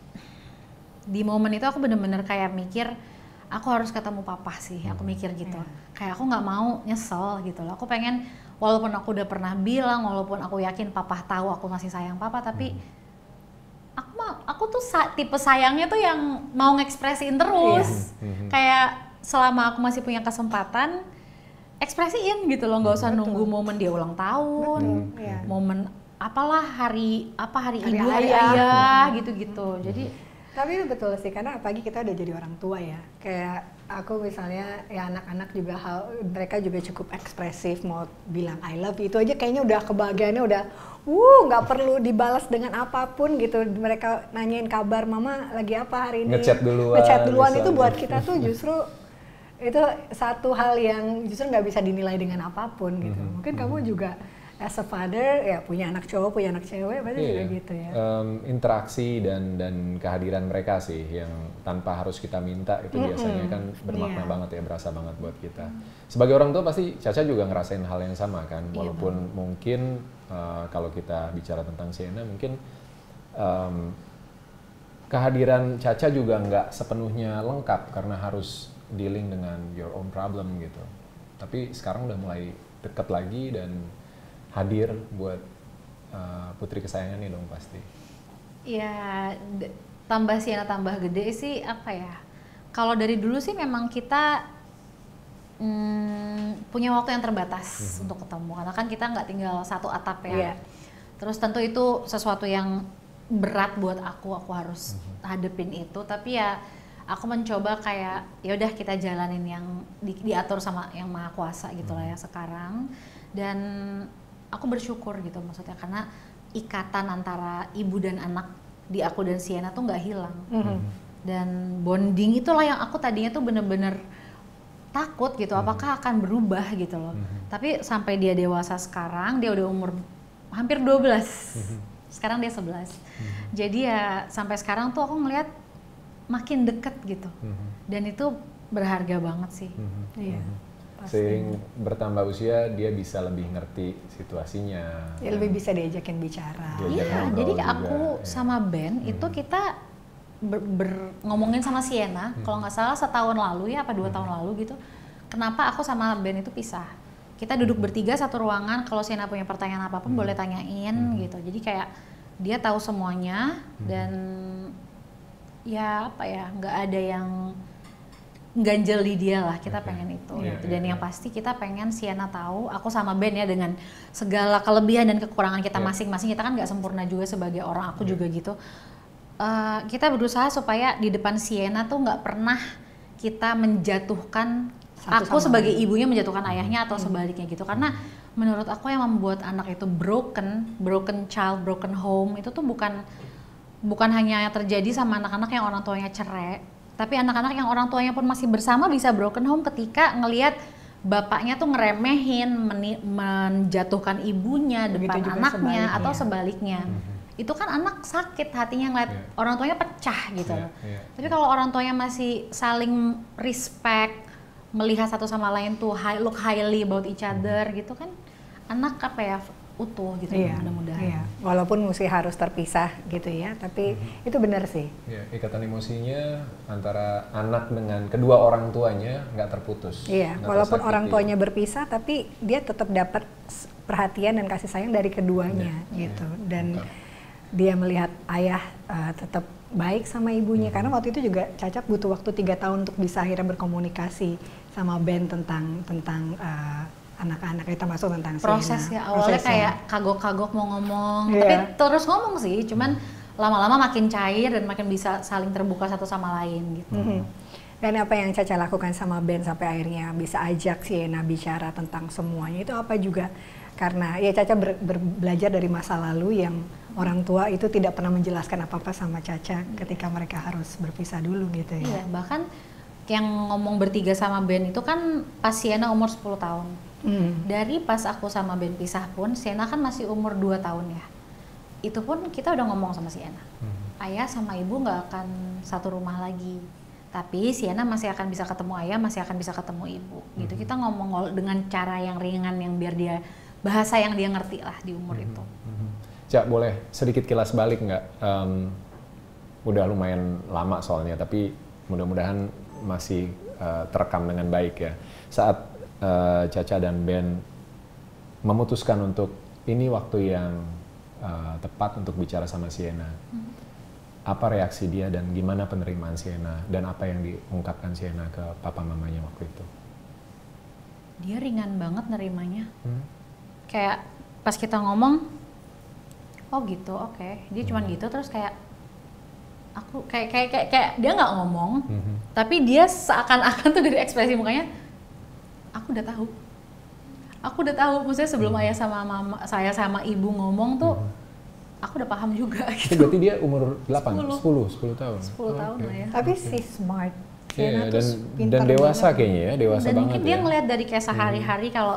di momen itu aku bener-bener kayak mikir aku harus ketemu papa sih, aku mikir gitu. Yeah. Kayak aku nggak mau nyesel gitu loh. Aku pengen, walaupun aku udah pernah bilang, walaupun aku yakin papa tahu aku masih sayang papa, tapi mm. aku mah, aku tuh sa- tipe sayangnya tuh yang mau ngekspresiin terus. Yeah. Mm-hmm. Kayak selama aku masih punya kesempatan, ekspresiin gitu loh, nggak usah Betul. nunggu momen dia ulang tahun, Betul. Yeah. momen apalah hari apa hari, hari ibu, ayah. hari ayah gitu-gitu. Jadi tapi itu betul sih, karena apalagi kita udah jadi orang tua ya. Kayak aku misalnya, ya anak-anak juga hal, mereka juga cukup ekspresif, mau bilang I love you, itu aja kayaknya udah kebahagiaannya udah, wuh nggak perlu dibalas dengan apapun gitu. Mereka nanyain kabar, mama lagi apa hari ini? Ngechat duluan. Ngechat duluan itu buat kita tuh justru, itu satu hal yang justru nggak bisa dinilai dengan apapun gitu. Mm-hmm. Mungkin mm-hmm. kamu juga as a father ya punya anak cowok, punya anak cewek, berarti Iya. juga gitu ya. Um, interaksi dan dan kehadiran mereka sih yang tanpa harus kita minta itu Mm-mm. biasanya kan bermakna Iya. banget ya, berasa banget buat kita. Sebagai orang tua pasti Caca juga ngerasain hal yang sama kan, Iya, walaupun mungkin uh, kalau kita bicara tentang Sienna mungkin um, kehadiran Caca juga nggak sepenuhnya lengkap karena harus dealing dengan your own problem gitu. Tapi sekarang udah mulai deket lagi dan hadir buat uh, putri kesayangan nih dong pasti. Ya, d- tambah Sienna tambah gede sih apa ya? Kalau dari dulu sih memang kita mm, punya waktu yang terbatas Mhm. untuk ketemu, karena kan kita nggak tinggal satu atap ya. Iya. Terus tentu itu sesuatu yang berat buat aku, aku harus hadepin itu. Tapi ya aku mencoba kayak ya udah kita jalanin yang di- diatur sama yang maha kuasa gitu lah ya sekarang. Dan aku bersyukur gitu maksudnya karena ikatan antara ibu dan anak di aku dan Sienna tuh nggak hilang. Mhm. Dan bonding itulah yang aku tadinya tuh bener-bener takut gitu, apakah akan berubah gitu loh. Tapi sampai dia dewasa sekarang, dia udah umur hampir dua belas. Sekarang dia sebelas. Jadi ya sampai sekarang tuh aku ngeliat makin deket gitu. Dan itu berharga banget sih. Iya. Seiring bertambah usia dia bisa lebih ngerti situasinya. Ya lebih bisa diajakin bicara. Diajak Iya, ngobrol jadi juga, aku ya. sama Ben itu kita ber, ber- ngomongin sama Sienna, kalau nggak salah setahun lalu ya, apa dua tahun lalu gitu. Kenapa aku sama Ben itu pisah? Kita duduk bertiga satu ruangan, kalau Sienna punya pertanyaan apapun boleh tanyain gitu. Jadi kayak dia tahu semuanya dan ya apa ya, nggak ada yang ganjel di dia lah, kita Oke. pengen itu Iya, gitu. iya, Dan yang iya. pasti kita pengen Sienna tahu, aku sama Ben ya dengan segala kelebihan dan kekurangan kita Iya. masing-masing, kita kan nggak sempurna juga sebagai orang, aku juga gitu. Eh, kita berusaha supaya di depan Sienna tuh nggak pernah kita menjatuhkan Satu aku sama sebagai lain. ibunya menjatuhkan ayahnya atau sebaliknya gitu. Karena menurut aku yang membuat anak itu broken, broken child, broken home itu tuh bukan bukan hanya terjadi sama anak-anak yang orang tuanya cerai, tapi anak-anak yang orang tuanya pun masih bersama bisa broken home ketika ngelihat bapaknya tuh ngeremehin, meni- menjatuhkan ibunya Begitu depan juga anaknya sebaliknya. atau sebaliknya. Itu kan anak sakit hatinya ngeliat Iya. orang tuanya pecah gitu Iya, loh. iya. Tapi kalau orang tuanya masih saling respect, melihat satu sama lain tuh high, look highly about each other gitu kan, anak apa ya utuh gitu Iya, mudah-mudahan. iya. Walaupun mesti harus terpisah gitu ya, tapi itu benar sih. Ya, ikatan emosinya antara anak dengan kedua orang tuanya nggak terputus. Iya, nggak walaupun tersakiti. orang tuanya berpisah, tapi dia tetap dapat s- perhatian dan kasih sayang dari keduanya Iya, gitu. iya. Dan Betul. dia melihat ayah uh, tetap baik sama ibunya, karena waktu itu juga Caca butuh waktu tiga tahun untuk bisa akhirnya berkomunikasi sama Ben tentang tentang uh, anak-anak, kita masuk tentang Proses Sienna. ya, awalnya Prosesnya. kayak kagok-kagok mau ngomong, Iya. tapi terus ngomong sih, cuman lama-lama makin cair dan makin bisa saling terbuka satu sama lain gitu. Mhm. Dan apa yang Caca lakukan sama Ben sampai akhirnya bisa ajak Sienna bicara tentang semuanya itu apa juga? Karena ya Caca ber- ber- belajar dari masa lalu yang orang tua itu tidak pernah menjelaskan apa-apa sama Caca ketika mereka harus berpisah dulu gitu Iya, ya. bahkan yang ngomong bertiga sama Ben itu kan pas Sienna umur sepuluh tahun. Hmm. Dari pas aku sama Ben pisah pun, Sienna kan masih umur dua tahun ya. Itu pun kita udah ngomong sama Sienna. Ayah sama ibu nggak akan satu rumah lagi. Tapi Sienna masih akan bisa ketemu ayah, masih akan bisa ketemu ibu. Gitu. Kita ngomong dengan cara yang ringan yang biar dia bahasa yang dia ngerti lah di umur itu. Cak, boleh sedikit kilas balik nggak? Em, udah lumayan lama soalnya, tapi mudah-mudahan masih eh, terekam dengan baik ya. Saat eh, Caca dan Ben memutuskan untuk ini waktu yang eh, tepat untuk bicara sama Sienna. Apa reaksi dia dan gimana penerimaan Sienna dan apa yang diungkapkan Sienna ke papa mamanya waktu itu? Dia ringan banget nerimanya. Hmm? Kayak pas kita ngomong, oh gitu, oke. Dia cuman gitu, terus kayak aku kayak kayak kayak, kayak dia nggak ngomong, Mhm. tapi dia seakan-akan tuh dari ekspresi mukanya, aku udah tahu. Aku udah tahu, maksudnya sebelum ayah sama mama, saya sama ibu ngomong tuh, aku udah paham juga Itu gitu. berarti dia umur delapan, Sepuluh. sepuluh, sepuluh tahun. sepuluh tahun Oke. lah ya. Tapi si smart. Iya, Sienna tuh dan pintar dan dewasa banget. kayaknya ya, dewasa Dan banget mungkin dia ya. ngeliat dari kayak sehari-hari kalau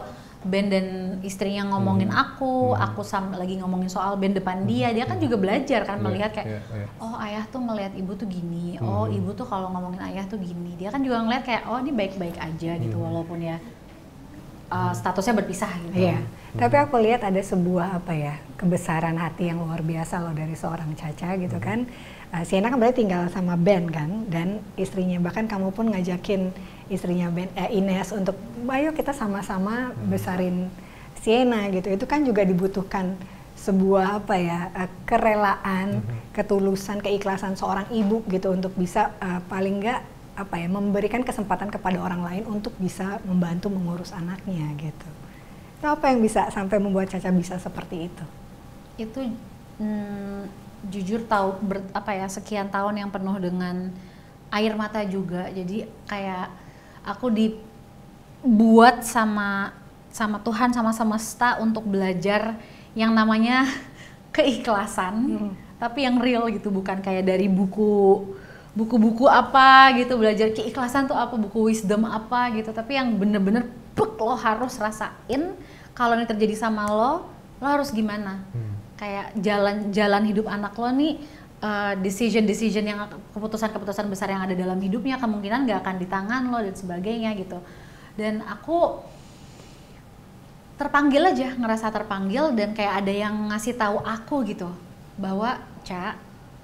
band dan istrinya ngomongin Hmm. aku, Hmm. aku sam lagi ngomongin soal band depan dia, dia kan juga belajar kan Yeah, melihat kayak, yeah, yeah. oh ayah tuh ngelihat ibu tuh gini, oh Hmm. ibu tuh kalau ngomongin ayah tuh gini, dia kan juga ngelihat kayak, oh ini baik-baik aja gitu Hmm. walaupun ya uh, statusnya berpisah gitu. Iya. Tapi aku lihat ada sebuah apa ya kebesaran hati yang luar biasa loh dari seorang Caca gitu kan. Uh, Sienna kan berarti tinggal sama Ben kan, dan istrinya, bahkan kamu pun ngajakin istrinya Ben, eh, Ines untuk ayo kita sama-sama besarin Sienna gitu. Itu kan juga dibutuhkan sebuah apa ya uh, kerelaan, ketulusan, keikhlasan seorang ibu gitu untuk bisa uh, paling enggak apa ya memberikan kesempatan kepada orang lain untuk bisa membantu mengurus anaknya gitu. Itu apa yang bisa sampai membuat Caca bisa seperti itu? Itu mm, jujur tahu ber, apa ya sekian tahun yang penuh dengan air mata juga. Jadi kayak aku dibuat sama sama Tuhan sama semesta untuk belajar yang namanya keikhlasan, hmm. tapi yang real gitu, bukan kayak dari buku buku-buku apa gitu, belajar keikhlasan tuh apa, buku wisdom apa gitu, tapi yang bener-bener pek lo harus rasain kalau ini terjadi sama lo, lo harus gimana, hmm. kayak jalan-jalan hidup anak lo nih, uh, decision-decision yang keputusan-keputusan besar yang ada dalam hidupnya kemungkinan gak akan di tangan lo dan sebagainya gitu. Dan aku terpanggil aja, ngerasa terpanggil dan kayak ada yang ngasih tahu aku gitu bahwa Ca,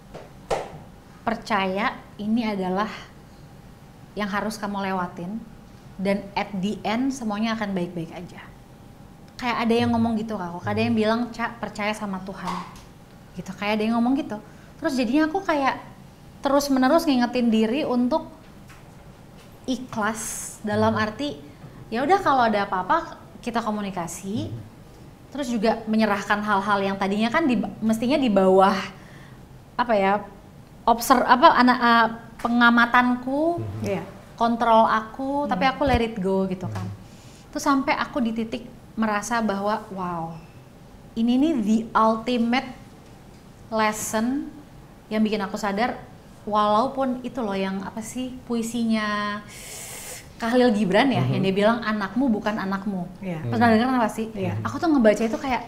percaya ini adalah yang harus kamu lewatin dan at the end semuanya akan baik-baik aja. Kayak ada yang ngomong gitu kak, ada yang bilang Ca, percaya sama Tuhan gitu, kayak ada yang ngomong gitu. Terus jadinya aku kayak terus menerus ngingetin diri untuk ikhlas dalam arti ya udah kalau ada apa-apa kita komunikasi, terus juga menyerahkan hal-hal yang tadinya kan di, mestinya di bawah apa ya observe apa anak uh, pengamatanku, yeah. kontrol aku, hmm. tapi aku let it go gitu kan. Terus sampai aku di titik merasa bahwa wow, ini nih the ultimate lesson yang bikin aku sadar, walaupun itu loh yang apa sih puisinya Khalil Gibran ya, mm-hmm. yang dia bilang anakmu bukan anakmu. Yeah. Pernah dengar apa sih? Yeah. Aku tuh ngebaca itu kayak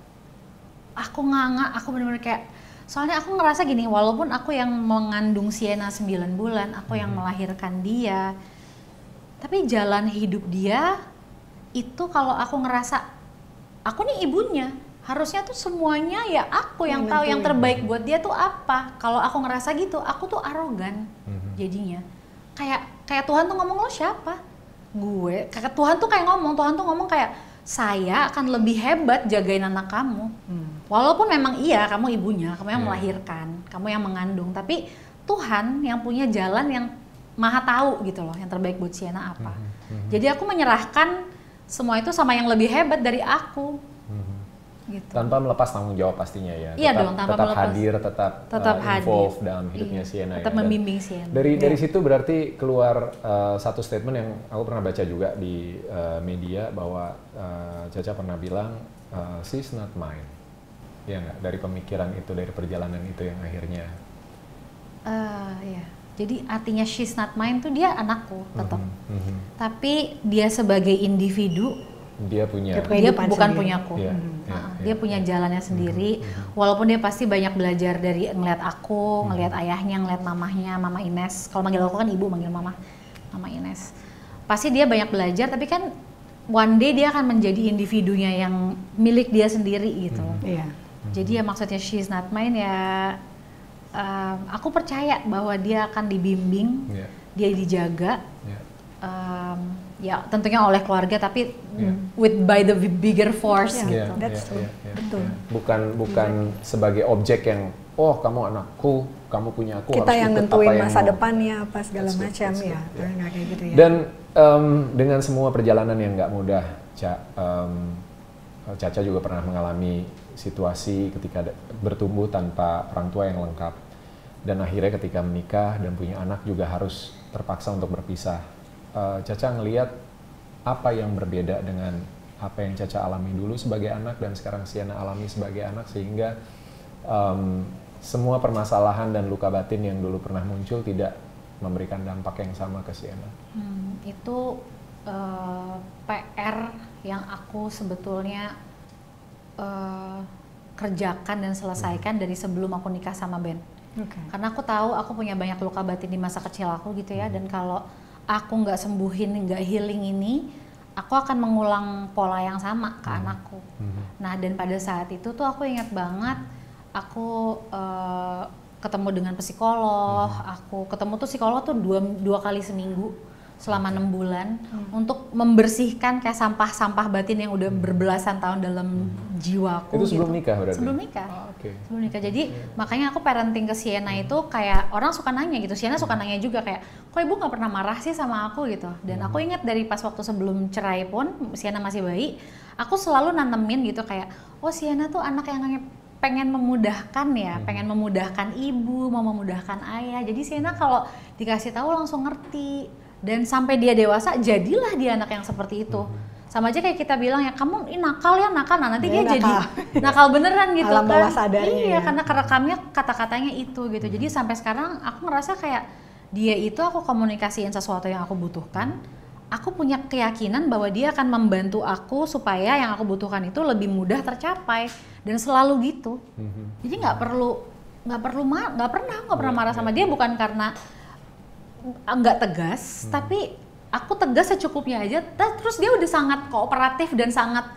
aku nganga, aku bener-bener kayak soalnya aku ngerasa gini, walaupun aku yang mengandung Sienna sembilan bulan, aku mm-hmm. yang melahirkan dia, tapi jalan hidup dia itu kalau aku ngerasa aku nih ibunya, harusnya tuh semuanya ya aku yang, yang tahu yang terbaik buat dia tuh apa. Kalau aku ngerasa gitu, aku tuh arogan mm-hmm. jadinya. Kayak kayak Tuhan tuh ngomong lo siapa? Gue. Kayak Tuhan tuh kayak ngomong, Tuhan tuh ngomong kayak saya akan lebih hebat jagain anak kamu. Hmm. Walaupun memang iya kamu ibunya, kamu yang yeah. melahirkan, kamu yang mengandung, tapi Tuhan yang punya jalan yang maha tahu gitu loh, yang terbaik buat Sienna apa. Hmm. Hmm. Jadi aku menyerahkan semua itu sama yang lebih hebat dari aku. Hmm. Gitu. Tanpa melepas tanggung jawab pastinya ya. Iya tetap, dong, tanpa tetap melepas. hadir, tetap, tetap uh, involved hadir. dalam hidupnya iya. Sienna. Tetap ya. membimbing Sienna. Dari ya. dari situ berarti keluar uh, satu statement yang aku pernah baca juga di uh, media bahwa uh, Caca pernah bilang uh, she's not mine. Ya nggak? Dari pemikiran itu, dari perjalanan itu yang akhirnya. Uh, ya. Jadi artinya she's not mine tuh dia anakku tetap. Mm-hmm. Mm-hmm. Tapi dia sebagai individu dia punya dia, dia bukan sendiri. punyaku yeah, hmm. yeah, nah, yeah, dia punya yeah. jalannya sendiri mm-hmm. walaupun dia pasti banyak belajar dari ngeliat aku mm-hmm. ngeliat ayahnya, ngeliat mamahnya, Mama Ines. Kalau manggil aku kan ibu, manggil mama Mama Ines. Pasti dia banyak belajar, tapi kan one day dia akan menjadi individunya yang milik dia sendiri gitu. Mm-hmm. Yeah. Mm-hmm. Jadi ya maksudnya she's not mine ya um, aku percaya bahwa dia akan dibimbing, yeah. dia dijaga. Yeah. Um, ya tentunya oleh keluarga, tapi yeah. with by the bigger force yeah, gitu. That's true. Yeah, yeah, Betul. Yeah. Bukan bukan yeah. sebagai objek yang oh kamu anakku, kamu punya aku. Kita harus yang ikut nentuin apa masa yang depannya apa segala that's macam good, ya, good, yeah. nggak kayak gitu ya. Dan um, dengan semua perjalanan yang nggak mudah, Ca, um, Caca juga pernah mengalami situasi ketika bertumbuh tanpa orang tua yang lengkap, dan akhirnya ketika menikah dan punya anak juga harus terpaksa untuk berpisah. Uh, Caca ngelihat apa yang berbeda dengan apa yang Caca alami dulu sebagai anak dan sekarang Sienna alami sebagai anak, sehingga um, semua permasalahan dan luka batin yang dulu pernah muncul tidak memberikan dampak yang sama ke Sienna. Hmm, itu uh, P R yang aku sebetulnya uh, kerjakan dan selesaikan dari sebelum aku nikah sama Ben. Okay. Karena aku tahu aku punya banyak luka batin di masa kecil aku gitu ya, dan kalau aku nggak sembuhin, nggak healing ini, aku akan mengulang pola yang sama ke hmm. anakku. Hmm. Nah, dan pada saat itu tuh aku ingat banget, aku uh, ketemu dengan psikolog, hmm. aku ketemu tuh psikolog tuh dua, dua kali seminggu selama enam bulan hmm. untuk membersihkan kayak sampah-sampah batin yang udah berbelasan tahun dalam hmm. jiwaku. Itu sebelum gitu. nikah berarti? Sebelum nikah. Oh, okay. Sebelum nikah. Jadi okay. makanya aku parenting ke Sienna itu kayak orang suka nanya gitu. Sienna suka nanya juga kayak, kok ibu nggak pernah marah sih sama aku gitu. Dan hmm. aku ingat dari pas waktu sebelum cerai pun, Sienna masih bayi, aku selalu nanemin gitu kayak, oh Sienna tuh anak yang pengen memudahkan ya, hmm. pengen memudahkan ibu, mau memudahkan ayah. Jadi Sienna kalau dikasih tahu langsung ngerti. Dan sampai dia dewasa, jadilah dia anak yang seperti itu. Hmm. Sama aja kayak kita bilang ya, kamu ini nakal ya, nakal. Nah nanti dia, dia jadi nakal beneran gitu. Alam bawah kan. sadarnya. Iya, ya. karena kerekamnya kata-katanya itu gitu. Hmm. Jadi sampai sekarang aku ngerasa kayak dia itu aku komunikasiin sesuatu yang aku butuhkan. Aku punya keyakinan bahwa dia akan membantu aku supaya yang aku butuhkan itu lebih mudah tercapai. Dan selalu gitu. Hmm. Jadi nggak perlu, nggak perlu marah, nggak pernah, nggak pernah marah sama dia, bukan karena nggak tegas, hmm. tapi aku tegas secukupnya aja. Terus dia udah sangat kooperatif dan sangat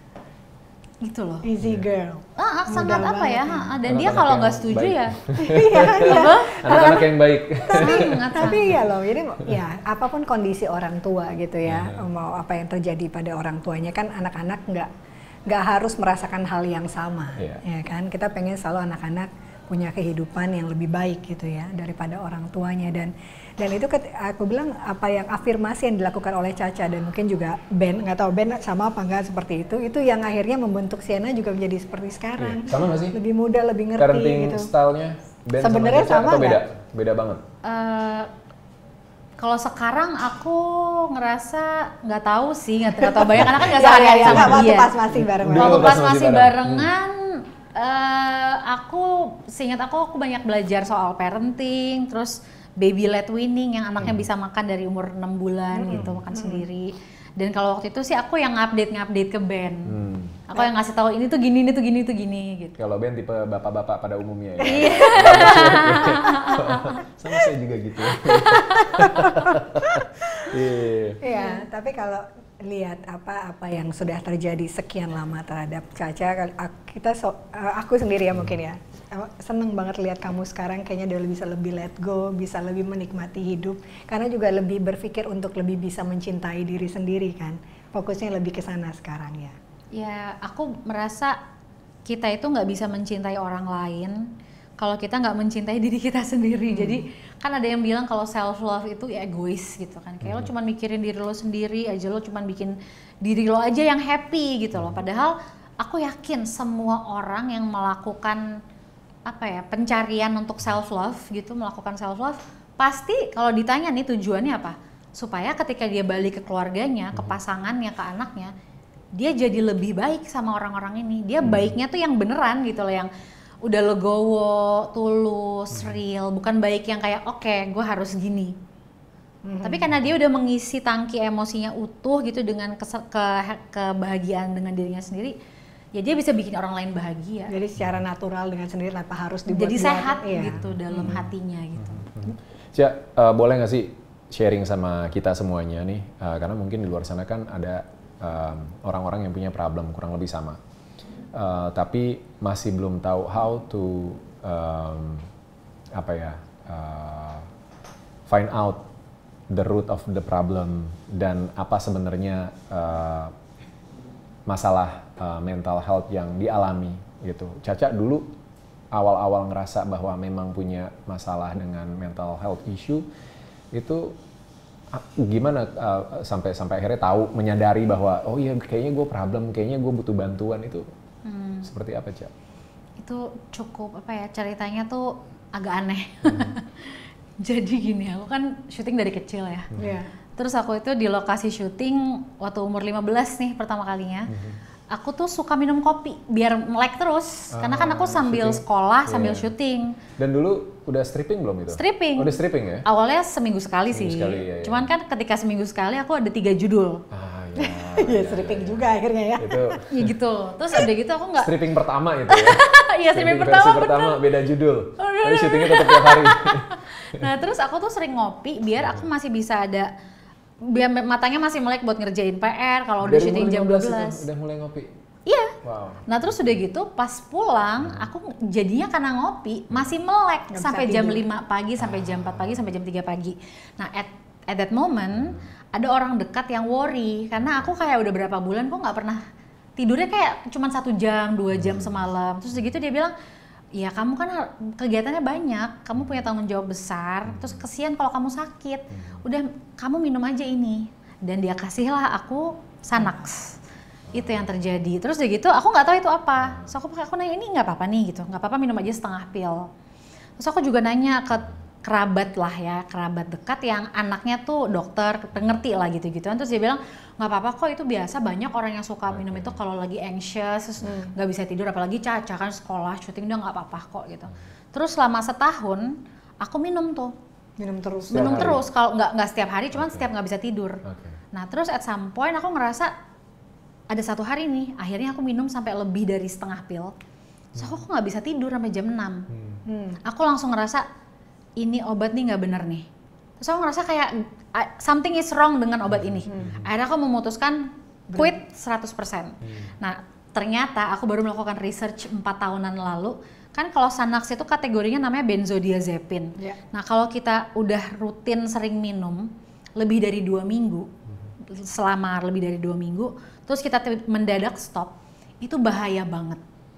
gitu loh. Easy girl. Ah, sangat apa ya? ya. Dan anak dia kalau nggak setuju baik. ya. Iya, iya. Anak-anak yang baik. Tapi, tapi ya loh, jadi ya apapun kondisi orang tua gitu ya, yeah. mau apa yang terjadi pada orang tuanya kan anak-anak nggak nggak harus merasakan hal yang sama, yeah. ya kan? Kita pengen selalu anak-anak punya kehidupan yang lebih baik gitu ya daripada orang tuanya. Dan dan itu aku bilang apa yang afirmasi yang dilakukan oleh Caca dan mungkin juga Ben, nggak tahu Ben sama apa enggak seperti itu, itu yang akhirnya membentuk Sienna juga menjadi seperti sekarang. Iya. Sama nggak sih? Lebih muda, lebih ngerti parenting gitu. Stylenya Ben sebenarnya sama Caca sama atau beda? Gak? Beda banget. Uh, kalau sekarang aku ngerasa nggak tahu sih, nggak tahu banyak karena kan nggak sehari-hari ya, sama ya, dia. Pas masih bareng. Waktu pas masih barengan. Hmm. Uh, aku seingat aku aku banyak belajar soal parenting, terus baby led weaning yang anaknya hmm. bisa makan dari umur enam bulan hmm. gitu, makan hmm. sendiri. Dan kalau waktu itu sih aku yang ngupdate-ngupdate ke Ben. Hmm. Aku yang ngasih tahu ini tuh gini, ini tuh gini, tuh gini gitu. Kalau Ben tipe bapak-bapak pada umumnya ya. Iya. Sama saya juga gitu. Iya, tapi kalau lihat apa-apa yang sudah terjadi sekian lama terhadap Caca, kita so, aku sendiri ya hmm. mungkin ya seneng banget lihat kamu sekarang kayaknya udah bisa lebih let go, bisa lebih menikmati hidup, karena juga lebih berpikir untuk lebih bisa mencintai diri sendiri kan, fokusnya lebih ke sana sekarang ya. Ya, aku merasa kita itu nggak bisa mencintai orang lain kalau kita nggak mencintai diri kita sendiri. Hmm. Jadi kan ada yang bilang kalau self love itu ya egois gitu kan, kayak hmm. lo cuma mikirin diri lo sendiri aja, lo cuma bikin diri lo aja yang happy gitu loh. Padahal aku yakin semua orang yang melakukan apa ya pencarian untuk self love gitu, melakukan self love pasti kalau ditanya nih tujuannya apa, supaya ketika dia balik ke keluarganya, hmm. ke pasangannya, ke anaknya, dia jadi lebih baik sama orang-orang ini. Dia hmm. baiknya tuh yang beneran gitu loh, yang udah legowo, tulus, hmm. real, bukan baik yang kayak oke, okay, gue harus gini. Hmm. Tapi karena dia udah mengisi tangki emosinya utuh gitu dengan ke ke kebahagiaan dengan dirinya sendiri, ya dia bisa bikin orang lain bahagia. Jadi secara natural dengan sendiri tanpa harus dibuat. Jadi sehat iya. gitu dalam hmm. hatinya gitu. Hmm. Cia, uh, boleh nggak sih sharing sama kita semuanya nih, uh, karena mungkin di luar sana kan ada um, orang-orang yang punya problem kurang lebih sama. Uh, tapi masih belum tahu how to um, apa ya uh, find out the root of the problem dan apa sebenarnya uh, masalah uh, mental health yang dialami gitu. Caca dulu awal-awal ngerasa bahwa memang punya masalah dengan mental health issue itu gimana uh, sampai sampai akhirnya tahu, menyadari bahwa oh iya kayaknya gue problem, kayaknya gue butuh bantuan itu. Hmm. Seperti apa, Cak? Itu cukup apa ya, ceritanya tuh agak aneh. Hmm. Jadi gini, aku kan syuting dari kecil ya. Hmm. Yeah. Terus aku itu di lokasi syuting waktu umur lima belas nih pertama kalinya. Hmm. Aku tuh suka minum kopi biar melek terus. Ah, karena kan aku sambil syuting. sekolah, sambil yeah. syuting. Dan dulu udah stripping belum itu? Stripping. Oh, udah stripping ya? Awalnya seminggu sekali seminggu sih. Sekali, ya, ya. Cuman kan ketika seminggu sekali aku ada tiga judul. Ah, iya. Iya, stripping juga akhirnya ya. Itu Ya gitu. Terus udah gitu aku nggak. stripping pertama itu ya. Iya stripping versi pertama. pertama bener. beda judul. Tapi syutingnya tetap tiap hari. Nah terus aku tuh sering ngopi biar aku masih bisa ada, biar matanya masih melek buat ngerjain P R kalau udah Dari syuting umur jam lima dua belas belas. itu udah mulai ngopi. Iya. Wow. Nah terus udah gitu pas pulang aku jadinya karena ngopi masih melek Nggak sampai bisa jam tidur. lima pagi sampai jam empat pagi sampai jam tiga pagi. Nah at, at that moment ada orang dekat yang worry karena aku kayak udah berapa bulan kok nggak pernah tidurnya kayak cuma satu jam dua jam semalam. Terus udah gitu dia bilang, ya kamu kan kegiatannya banyak, kamu punya tanggung jawab besar, terus kesian kalau kamu sakit, udah kamu minum aja ini. Dan dia kasihlah aku Xanax. Itu yang terjadi. Terus udah gitu aku nggak tahu itu apa. So aku aku nanya ini nggak apa-apa nih gitu, nggak apa-apa minum aja setengah pil. Terus aku juga nanya ke kerabat lah ya, kerabat dekat yang anaknya tuh dokter, ngerti lah gitu-gitu. Terus dia bilang nggak apa-apa kok, itu biasa, banyak orang yang suka minum itu kalau lagi anxious, terus nggak bisa tidur, apalagi Caca kan sekolah syuting, dia nggak apa-apa kok gitu. Terus selama setahun aku minum tuh, Minum terus. Setiap minum hari? terus, kalau nggak nggak setiap hari, cuman Oke. setiap nggak bisa tidur. Oke. Nah terus at some point aku ngerasa ada satu hari nih, akhirnya aku minum sampai lebih dari setengah pil. So aku nggak bisa tidur sampai jam enam. Hmm. Aku langsung ngerasa ini obat nih nggak bener nih. Terus aku ngerasa kayak I- something is wrong dengan obat ini. Akhirnya aku memutuskan quit seratus persen. Nah ternyata aku baru melakukan research empat tahunan lalu. Kan kalau Xanax itu kategorinya namanya benzodiazepin. Ya. Nah kalau kita udah rutin sering minum lebih dari dua minggu, selama lebih dari dua minggu, terus kita t- mendadak stop, itu bahaya banget.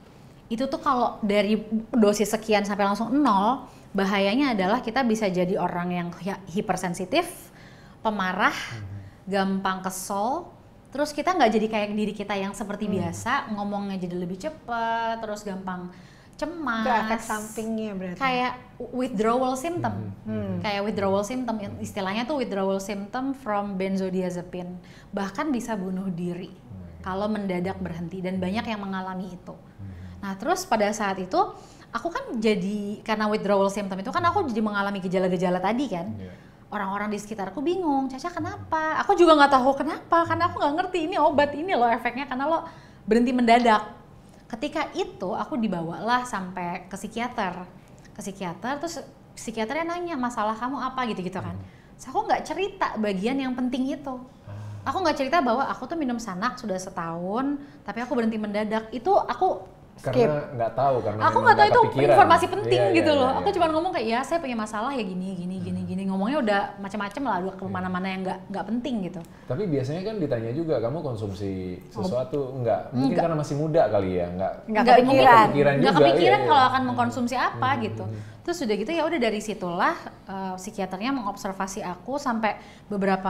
Itu tuh kalau dari dosis sekian sampai langsung nol, bahayanya adalah kita bisa jadi orang yang hi- hipersensitif, pemarah, gampang kesel, terus kita nggak jadi kayak diri kita yang seperti biasa, ngomongnya jadi lebih cepat, terus gampang cemas. Itu efek sampingnya berarti. Kayak withdrawal symptom, Hmm. kayak withdrawal symptom, istilahnya tuh withdrawal symptom from benzodiazepine, bahkan bisa bunuh diri kalau mendadak berhenti, dan banyak yang mengalami itu. Nah terus pada saat itu aku kan jadi, karena withdrawal symptom itu kan aku jadi mengalami gejala-gejala tadi kan. Iya. Orang-orang di sekitarku bingung, Caca kenapa? Aku juga nggak tahu kenapa, karena aku nggak ngerti ini obat ini loh efeknya, karena lo berhenti mendadak. Ketika itu aku dibawalah sampai ke psikiater, ke psikiater, terus psikiaternya nanya masalah kamu apa gitu-gitu kan. So, aku nggak cerita bagian yang penting itu. Aku nggak cerita bahwa aku tuh minum Xanax sudah setahun, tapi aku berhenti mendadak. Itu aku Karena nggak tahu, karena aku memang nggak tahu itu kepikiran. informasi penting Iya, gitu iya, loh. iya, Aku iya. cuma ngomong kayak ya saya punya masalah ya gini gini gini gini. Ngomongnya udah macam-macam lah, udah kemana-mana yang nggak nggak penting gitu. Tapi biasanya kan ditanya juga, kamu konsumsi sesuatu enggak? Mungkin Enggak. karena masih muda kali ya, enggak. Nggak Nggak kepikiran. mungkin- Kepikiran nggak juga, kepikiran iya, iya. kalau akan mengkonsumsi apa gitu. Terus udah gitu ya udah dari situlah uh, psikiaternya mengobservasi aku sampai beberapa,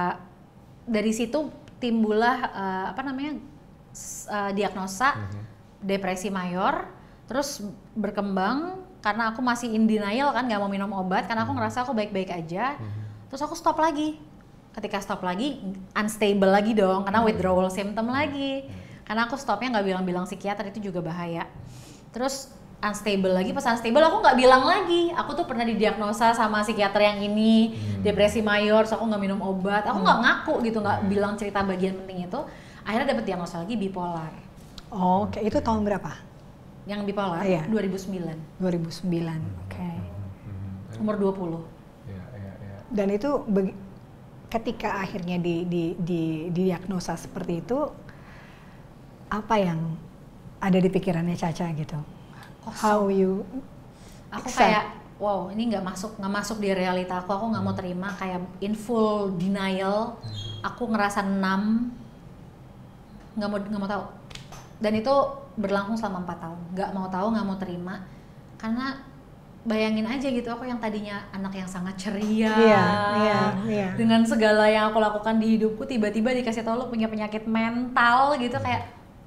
dari situ timbullah uh, apa namanya s- uh, diagnosa depresi mayor. Terus berkembang karena aku masih in denial kan, nggak mau minum obat karena aku ngerasa aku baik-baik aja. Terus aku stop lagi. Ketika stop lagi unstable lagi dong, karena withdrawal symptom lagi. Karena aku stopnya nggak bilang-bilang psikiater, itu juga bahaya. Terus unstable lagi, pas unstable aku nggak bilang lagi. Aku tuh pernah didiagnosa sama psikiater yang ini, depresi mayor, so aku nggak minum obat. Aku nggak ngaku gitu, nggak bilang cerita bagian penting itu. Akhirnya dapet diagnosa lagi bipolar. Oh, oke. Itu tahun berapa? Yang bipolar Iya. dua ribu sembilan. dua ribu sembilan. Oke. Umur dua puluh. Iya, iya, iya. Dan itu begi- ketika akhirnya di, di, di, didiagnosa seperti itu, apa yang ada di pikirannya Caca gitu? How you Aku accept? kayak wow, ini nggak masuk nggak masuk di realita aku. Aku nggak mau terima, kayak in full denial. Aku ngerasa numb, nggak mau nggak mau tahu. Dan itu berlangsung selama empat tahun. Nggak mau tahu, nggak mau terima, karena bayangin aja gitu, aku yang tadinya anak yang sangat ceria, Iya, iya, iya. dengan segala yang aku lakukan di hidupku, tiba-tiba dikasih tahu lo punya penyakit mental gitu, kayak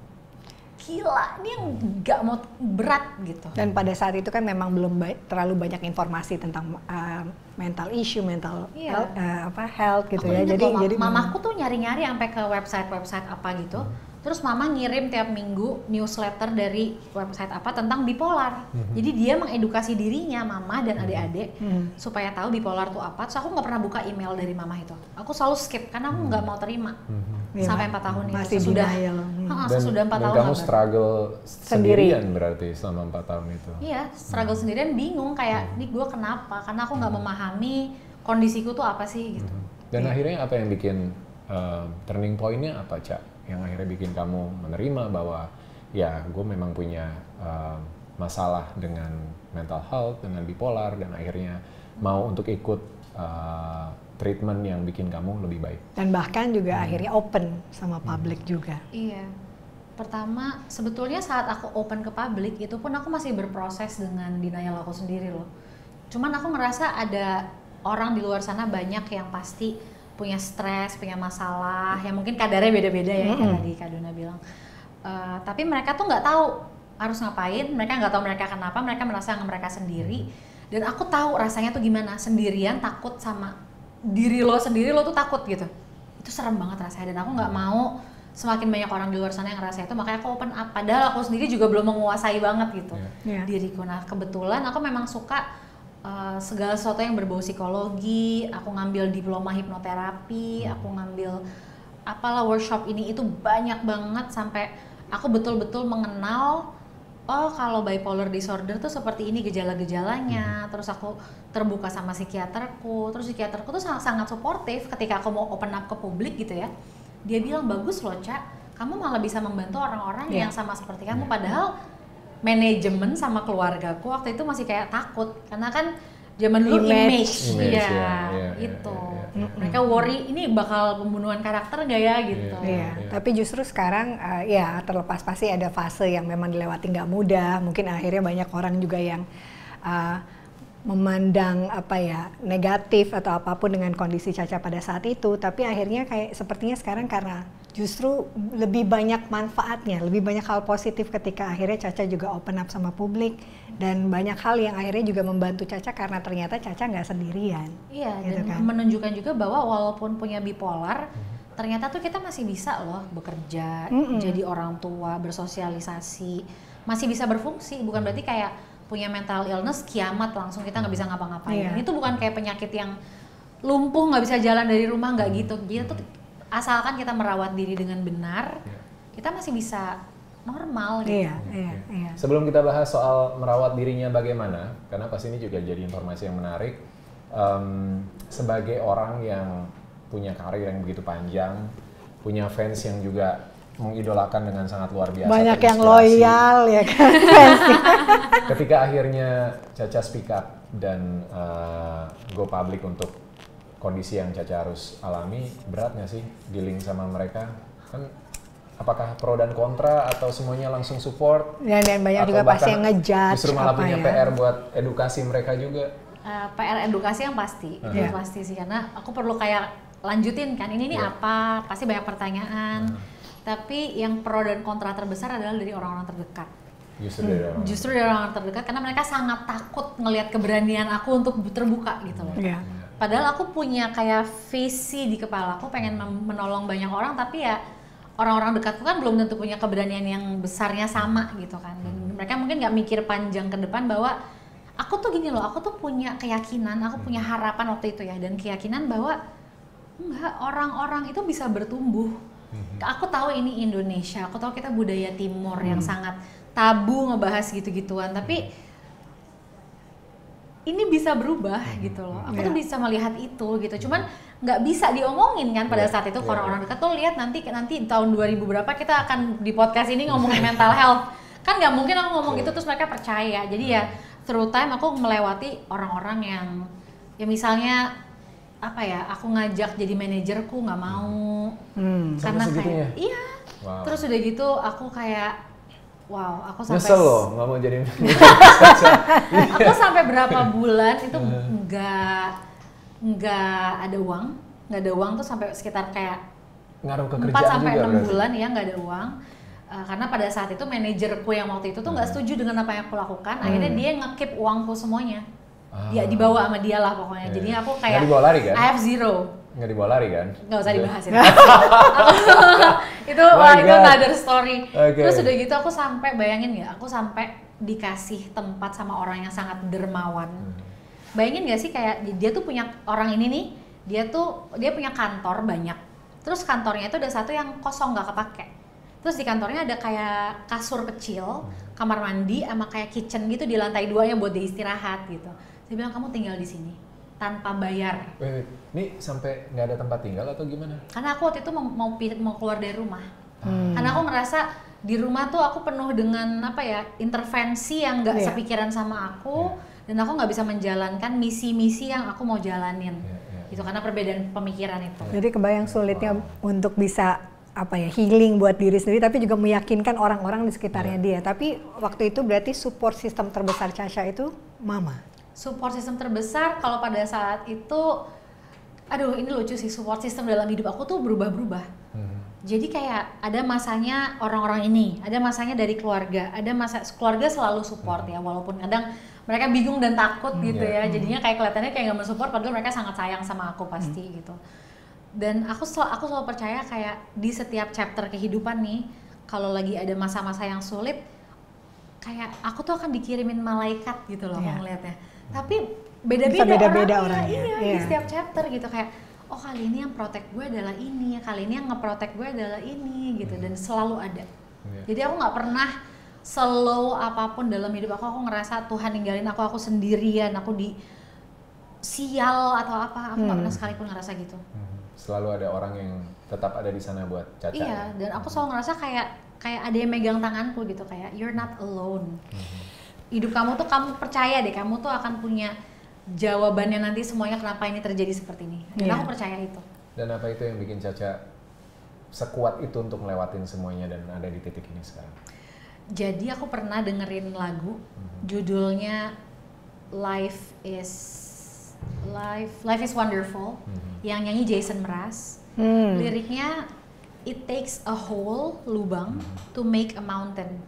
gila, ini yang nggak mau berat gitu. Dan pada saat itu kan memang belum ba- terlalu banyak informasi tentang uh, mental issue, mental Iya. health, uh, apa health gitu Aku ya. inget Jadi loh, ma- jadi mamaku tuh nyari-nyari sampai ke website-website apa gitu. Terus mama ngirim tiap minggu newsletter dari website apa tentang bipolar. Jadi dia mengedukasi dirinya, mama dan adik-adik, Hmm. supaya tahu bipolar tuh apa. Terus aku nggak pernah buka email dari mama itu. Aku selalu skip karena aku nggak mau terima. Ya, sampai empat tahun itu. masih Sesudah, denial. Ha, Dan, sesudah empat dan tahun kamu nggak ber- struggle Sendiri. sendirian berarti selama empat tahun itu. Iya, struggle sendirian, bingung kayak, nih gue kenapa? Karena aku nggak memahami kondisiku tuh apa sih gitu. Dan akhirnya apa yang bikin uh, turning point-nya apa, Cak? Yang akhirnya bikin kamu menerima bahwa ya gue memang punya uh, masalah dengan mental health, dengan bipolar, dan akhirnya mau untuk ikut uh, treatment yang bikin kamu lebih baik. Dan bahkan juga hmm. akhirnya open sama publik hmm. juga. Iya. Pertama, sebetulnya saat aku open ke publik, itu pun aku masih berproses dengan denial aku sendiri loh. Cuman aku ngerasa ada orang di luar sana banyak yang pasti punya stres, punya masalah, yang mungkin kadarnya beda-beda ya, mm-hmm. yang tadi Kak Dona bilang. Uh, tapi mereka tuh nggak tahu harus ngapain, mereka nggak tahu mereka kenapa, mereka merasa mereka sendiri. Dan aku tahu rasanya tuh gimana, sendirian takut sama diri lo sendiri, lo tuh takut gitu. Itu serem banget rasanya, dan aku nggak mau semakin banyak orang di luar sana yang ngerasa itu, makanya aku open up. Padahal aku sendiri juga belum menguasai banget gitu yeah. diriku. Nah kebetulan aku memang suka Uh, segala sesuatu yang berbau psikologi, aku ngambil diploma hipnoterapi, aku ngambil apalah workshop ini itu banyak banget sampai aku betul-betul mengenal oh kalau bipolar disorder tuh seperti ini gejala-gejalanya. Terus aku terbuka sama psikiaterku, terus psikiaterku tuh sangat-sangat suportif ketika aku mau open up ke publik gitu ya. Dia bilang bagus loh Cak, kamu malah bisa membantu orang-orang yeah. yang sama seperti kamu, padahal manajemen sama keluargaku waktu itu masih kayak takut karena kan zaman dulu image, image ya, ya, ya itu ya, ya, ya. mereka worry ini bakal pembunuhan karakter nggak ya gitu. Ya, ya, ya. Tapi justru sekarang uh, ya terlepas pasti ada fase yang memang dilewati nggak mudah, mungkin akhirnya banyak orang juga yang uh, memandang apa ya negatif atau apapun dengan kondisi Caca pada saat itu, tapi akhirnya kayak sepertinya sekarang karena justru lebih banyak manfaatnya, lebih banyak hal positif ketika akhirnya Caca juga open up sama publik, dan banyak hal yang akhirnya juga membantu Caca karena ternyata Caca nggak sendirian. Iya, gitu dan kan? menunjukkan juga bahwa walaupun punya bipolar, ternyata tuh kita masih bisa loh bekerja, mm-hmm. jadi orang tua, bersosialisasi, masih bisa berfungsi. Bukan berarti kayak punya mental illness kiamat langsung kita nggak bisa ngapa-ngapain. Iya. Ini tuh bukan kayak penyakit yang lumpuh nggak bisa jalan dari rumah, nggak gitu. Gitu tuh asalkan kita merawat diri dengan benar, kita masih bisa normal gitu. Iya, iya, iya. Sebelum kita bahas soal merawat dirinya bagaimana, karena pasti ini juga jadi informasi yang menarik. Um, sebagai orang yang punya karir yang begitu panjang, punya fans yang juga mengidolakan dengan sangat luar biasa. Banyak yang loyal ya kan. Ketika akhirnya Caca speak up dan uh, go public untuk kondisi yang Caca harus alami, berat nggak sih dealing sama mereka? Kan apakah pro dan kontra atau semuanya langsung support? Dan, dan banyak juga pasti yang ngejudge. Justru malah punya ya? P R buat edukasi mereka juga. Uh, P R edukasi yang pasti, uh-huh. itu yeah. pasti sih, karena aku perlu kayak lanjutin kan, ini nih yeah. apa, pasti banyak pertanyaan. Uh-huh. Tapi yang pro dan kontra terbesar adalah dari orang-orang terdekat. Justru dari orang Justru dari orang terdekat, karena mereka sangat takut ngelihat keberanian aku untuk terbuka gitu loh. Yeah. Padahal aku punya kayak visi di kepala aku pengen menolong banyak orang, tapi ya orang-orang dekatku kan belum tentu punya keberanian yang besarnya sama gitu kan. Dan mereka mungkin nggak mikir panjang ke depan bahwa aku tuh gini loh, aku tuh punya keyakinan, aku punya harapan waktu itu ya, dan keyakinan bahwa enggak, orang-orang itu bisa bertumbuh. Aku tahu ini Indonesia, aku tahu kita budaya timur hmm. yang sangat tabu ngebahas gitu-gituan, tapi ini bisa berubah gitu loh. Aku yeah. tuh bisa melihat itu gitu. Cuman nggak bisa diomongin kan pada yeah. saat itu. Kalau yeah. orang dekat tuh lihat nanti nanti tahun dua ribu berapa kita akan di podcast ini ngomongin mental health. Kan nggak mungkin aku ngomong yeah. gitu terus mereka percaya. Jadi ya through time aku melewati orang-orang yang ya misalnya apa ya, aku ngajak jadi manajerku nggak mau hmm. karena segitunya? kayak iya. Wow. Terus udah gitu aku kayak wow, aku sampai nyesel loh nggak mau jadi aku sampai berapa bulan itu nggak nggak ada uang, nggak ada uang tuh sampai sekitar kayak ngaruh ke kerjaan empat sampai enam berarti. bulan ya nggak ada uang. Uh, karena pada saat itu manajerku yang waktu itu tuh nggak hmm. setuju dengan apa yang aku lakukan, hmm. akhirnya dia nge-keep uangku semuanya. Ah. Dia dibawa sama dia lah pokoknya. Yeah. Jadi aku kayak nggak dibawa lari kan? I have zero. Nggak dibawa lari kan? Nggak usah dibahas itu. itu wah, itu another story. Okay. Terus udah gitu aku sampai bayangin ya, aku sampai dikasih tempat sama orang yang sangat dermawan. Hmm. Bayangin nggak sih kayak dia tuh punya orang ini nih, dia tuh dia punya kantor banyak. Terus kantornya itu ada satu yang kosong nggak kepake. Terus di kantornya ada kayak kasur kecil, kamar mandi, sama kayak kitchen gitu di lantai dua yang buat dia istirahat gitu. Saya bilang kamu tinggal di sini tanpa bayar. Wait, wait. Ini sampai nggak ada tempat tinggal atau gimana? Karena aku waktu itu mau mau, mau keluar dari rumah. Hmm. Karena aku ngerasa di rumah tuh aku penuh dengan apa ya intervensi yang nggak Yeah. sepikiran sama aku, Yeah. dan aku nggak bisa menjalankan misi-misi yang aku mau jalanin. Yeah, yeah, Itu karena perbedaan pemikiran itu. Jadi kebayang sulitnya untuk bisa apa ya healing buat diri sendiri, tapi juga meyakinkan orang-orang di sekitarnya dia. Tapi waktu itu berarti support system terbesar Cha-Cha itu mama. Support system terbesar kalau pada saat itu, aduh ini lucu sih, support system dalam hidup aku tuh berubah-berubah. Hmm. Jadi kayak ada masanya orang-orang ini, ada masanya dari keluarga, ada masa keluarga selalu support ya, walaupun kadang mereka bingung dan takut gitu Yeah. ya, jadinya kayak kelihatannya kayak nggak mensupport, padahal mereka sangat sayang sama aku pasti hmm. gitu. Dan aku sel aku selalu percaya kayak di setiap chapter kehidupan nih, kalau lagi ada masa-masa yang sulit, kayak aku tuh akan dikirimin malaikat gitu loh yeah. ngeliatnya. Tapi beda-beda beda-beda orangnya, orangnya. iya, Yeah. di setiap chapter gitu kayak oh kali ini yang protect gue adalah ini, kali ini yang nge-protect gue adalah ini gitu, dan selalu ada. Yeah. Jadi aku nggak pernah slow apapun dalam hidup aku, aku ngerasa Tuhan ninggalin aku, aku sendirian, aku di sial atau apa, aku nggak Hmm. pernah sekalipun ngerasa gitu. Hmm. Selalu ada orang yang tetap ada di sana buat Cha-Cha. Iya, ya? dan aku selalu ngerasa kayak kayak ada yang megang tanganku gitu, kayak you're not alone. Hmm. Hidup kamu tuh, kamu percaya deh, kamu tuh akan punya jawabannya nanti semuanya kenapa ini terjadi seperti ini. Dan Iya. aku percaya itu. Dan apa itu yang bikin Cha-Cha sekuat itu untuk ngelewatin semuanya dan ada di titik ini sekarang? Jadi aku pernah dengerin lagu, Hmm. judulnya Life is Life Life is Wonderful, Hmm. yang nyanyi Jason Mraz. Hmm. Liriknya, it takes a hole, lubang, to make a mountain.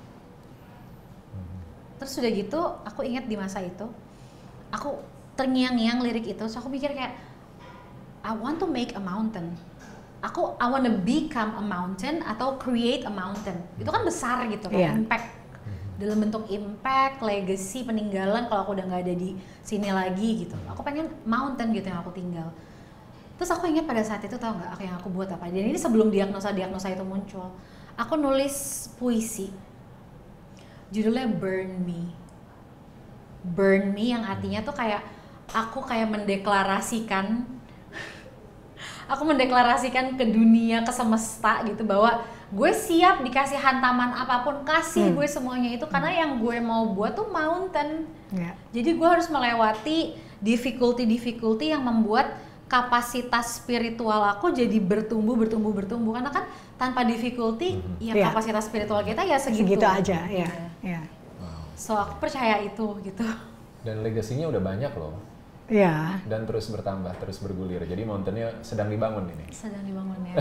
Terus udah gitu, aku ingat di masa itu, aku terngiang-ngiang lirik itu, so aku mikir kayak, I want to make a mountain. Aku, I want to become a mountain atau create a mountain. Itu kan besar gitu kan, Yeah. impact. Dalam bentuk impact, legacy, peninggalan kalau aku udah nggak ada di sini lagi gitu. Aku pengen mountain gitu yang aku tinggal. Terus aku ingat pada saat itu, tau nggak, aku yang aku buat apa? Dan ini sebelum diagnosa-diagnosa itu muncul. Aku nulis puisi. Judulnya Burn Me. Burn Me yang artinya tuh kayak aku kayak mendeklarasikan aku mendeklarasikan ke dunia, ke semesta gitu, bahwa gue siap dikasih hantaman apapun, kasih Hmm. gue semuanya itu, karena yang gue mau buat tuh mountain. Yeah. Jadi gue harus melewati difficulty-difficulty yang membuat kapasitas spiritual aku jadi bertumbuh, bertumbuh, bertumbuh. Karena kan tanpa difficulty, ya Yeah. kapasitas spiritual kita ya segitu. Segitu aja, ya. Iya. Ya. Wow. So aku percaya itu gitu. Dan legasinya udah banyak loh. Ya. Dan terus bertambah, terus bergulir. Jadi mountain-nya sedang dibangun ini. Sedang dibangun ya.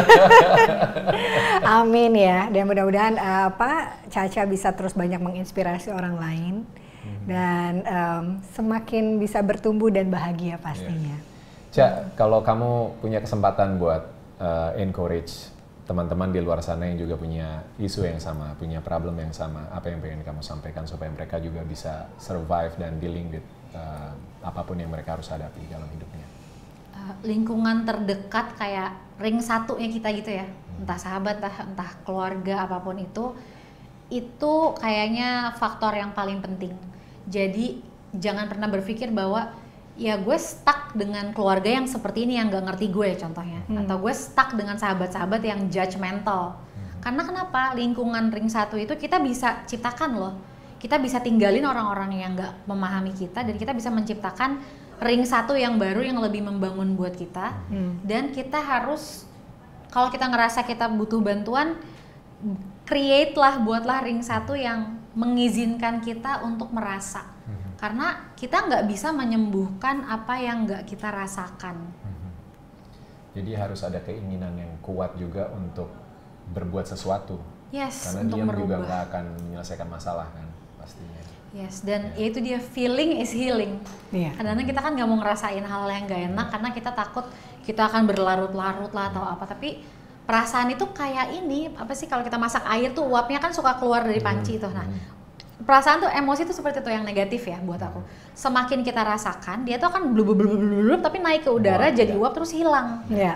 Amin ya. Dan mudah-mudahan uh, apa Cha-Cha bisa terus banyak menginspirasi orang lain dan um, semakin bisa bertumbuh dan bahagia pastinya. Cha, kalau kamu punya kesempatan buat uh, encourage teman-teman di luar sana yang juga punya isu yang sama, punya problem yang sama, apa yang pengen kamu sampaikan supaya mereka juga bisa survive dan dealing with uh, apapun yang mereka harus hadapi dalam hidupnya? Uh, lingkungan terdekat kayak ring satu ya kita gitu ya, entah sahabat, entah, entah keluarga, apapun itu, itu kayaknya faktor yang paling penting. Jadi jangan pernah berpikir bahwa ya gue stuck dengan keluarga yang seperti ini yang gak ngerti gue contohnya, hmm. atau gue stuck dengan sahabat-sahabat yang judgmental. Hmm. Karena kenapa? Lingkungan ring satu itu kita bisa ciptakan loh. Kita bisa tinggalin orang-orang yang gak memahami kita, dan kita bisa menciptakan ring satu yang baru yang lebih membangun buat kita. Hmm. Dan kita harus, kalau kita ngerasa kita butuh bantuan, create lah, buatlah ring satu yang mengizinkan kita untuk merasa. Hmm. Karena kita nggak bisa menyembuhkan apa yang nggak kita rasakan. Hmm. Jadi harus ada keinginan yang kuat juga untuk berbuat sesuatu. Yes, karena untuk diam merubah. juga nggak akan menyelesaikan masalah kan. Pastinya. Yes, dan Ya. itu dia, feeling is healing. Iya. Kadang-kadang kita kan nggak mau ngerasain hal yang nggak enak karena kita takut kita akan berlarut-larut lah atau apa. Tapi perasaan itu kayak ini, apa sih kalau kita masak air tuh uapnya kan suka keluar dari panci tuh. Nah, perasaan tuh, emosi tuh seperti itu yang negatif ya buat aku. Semakin kita rasakan, dia tuh akan blub blub blub blub tapi naik ke udara Uap, jadi ya. uap terus hilang. Ya.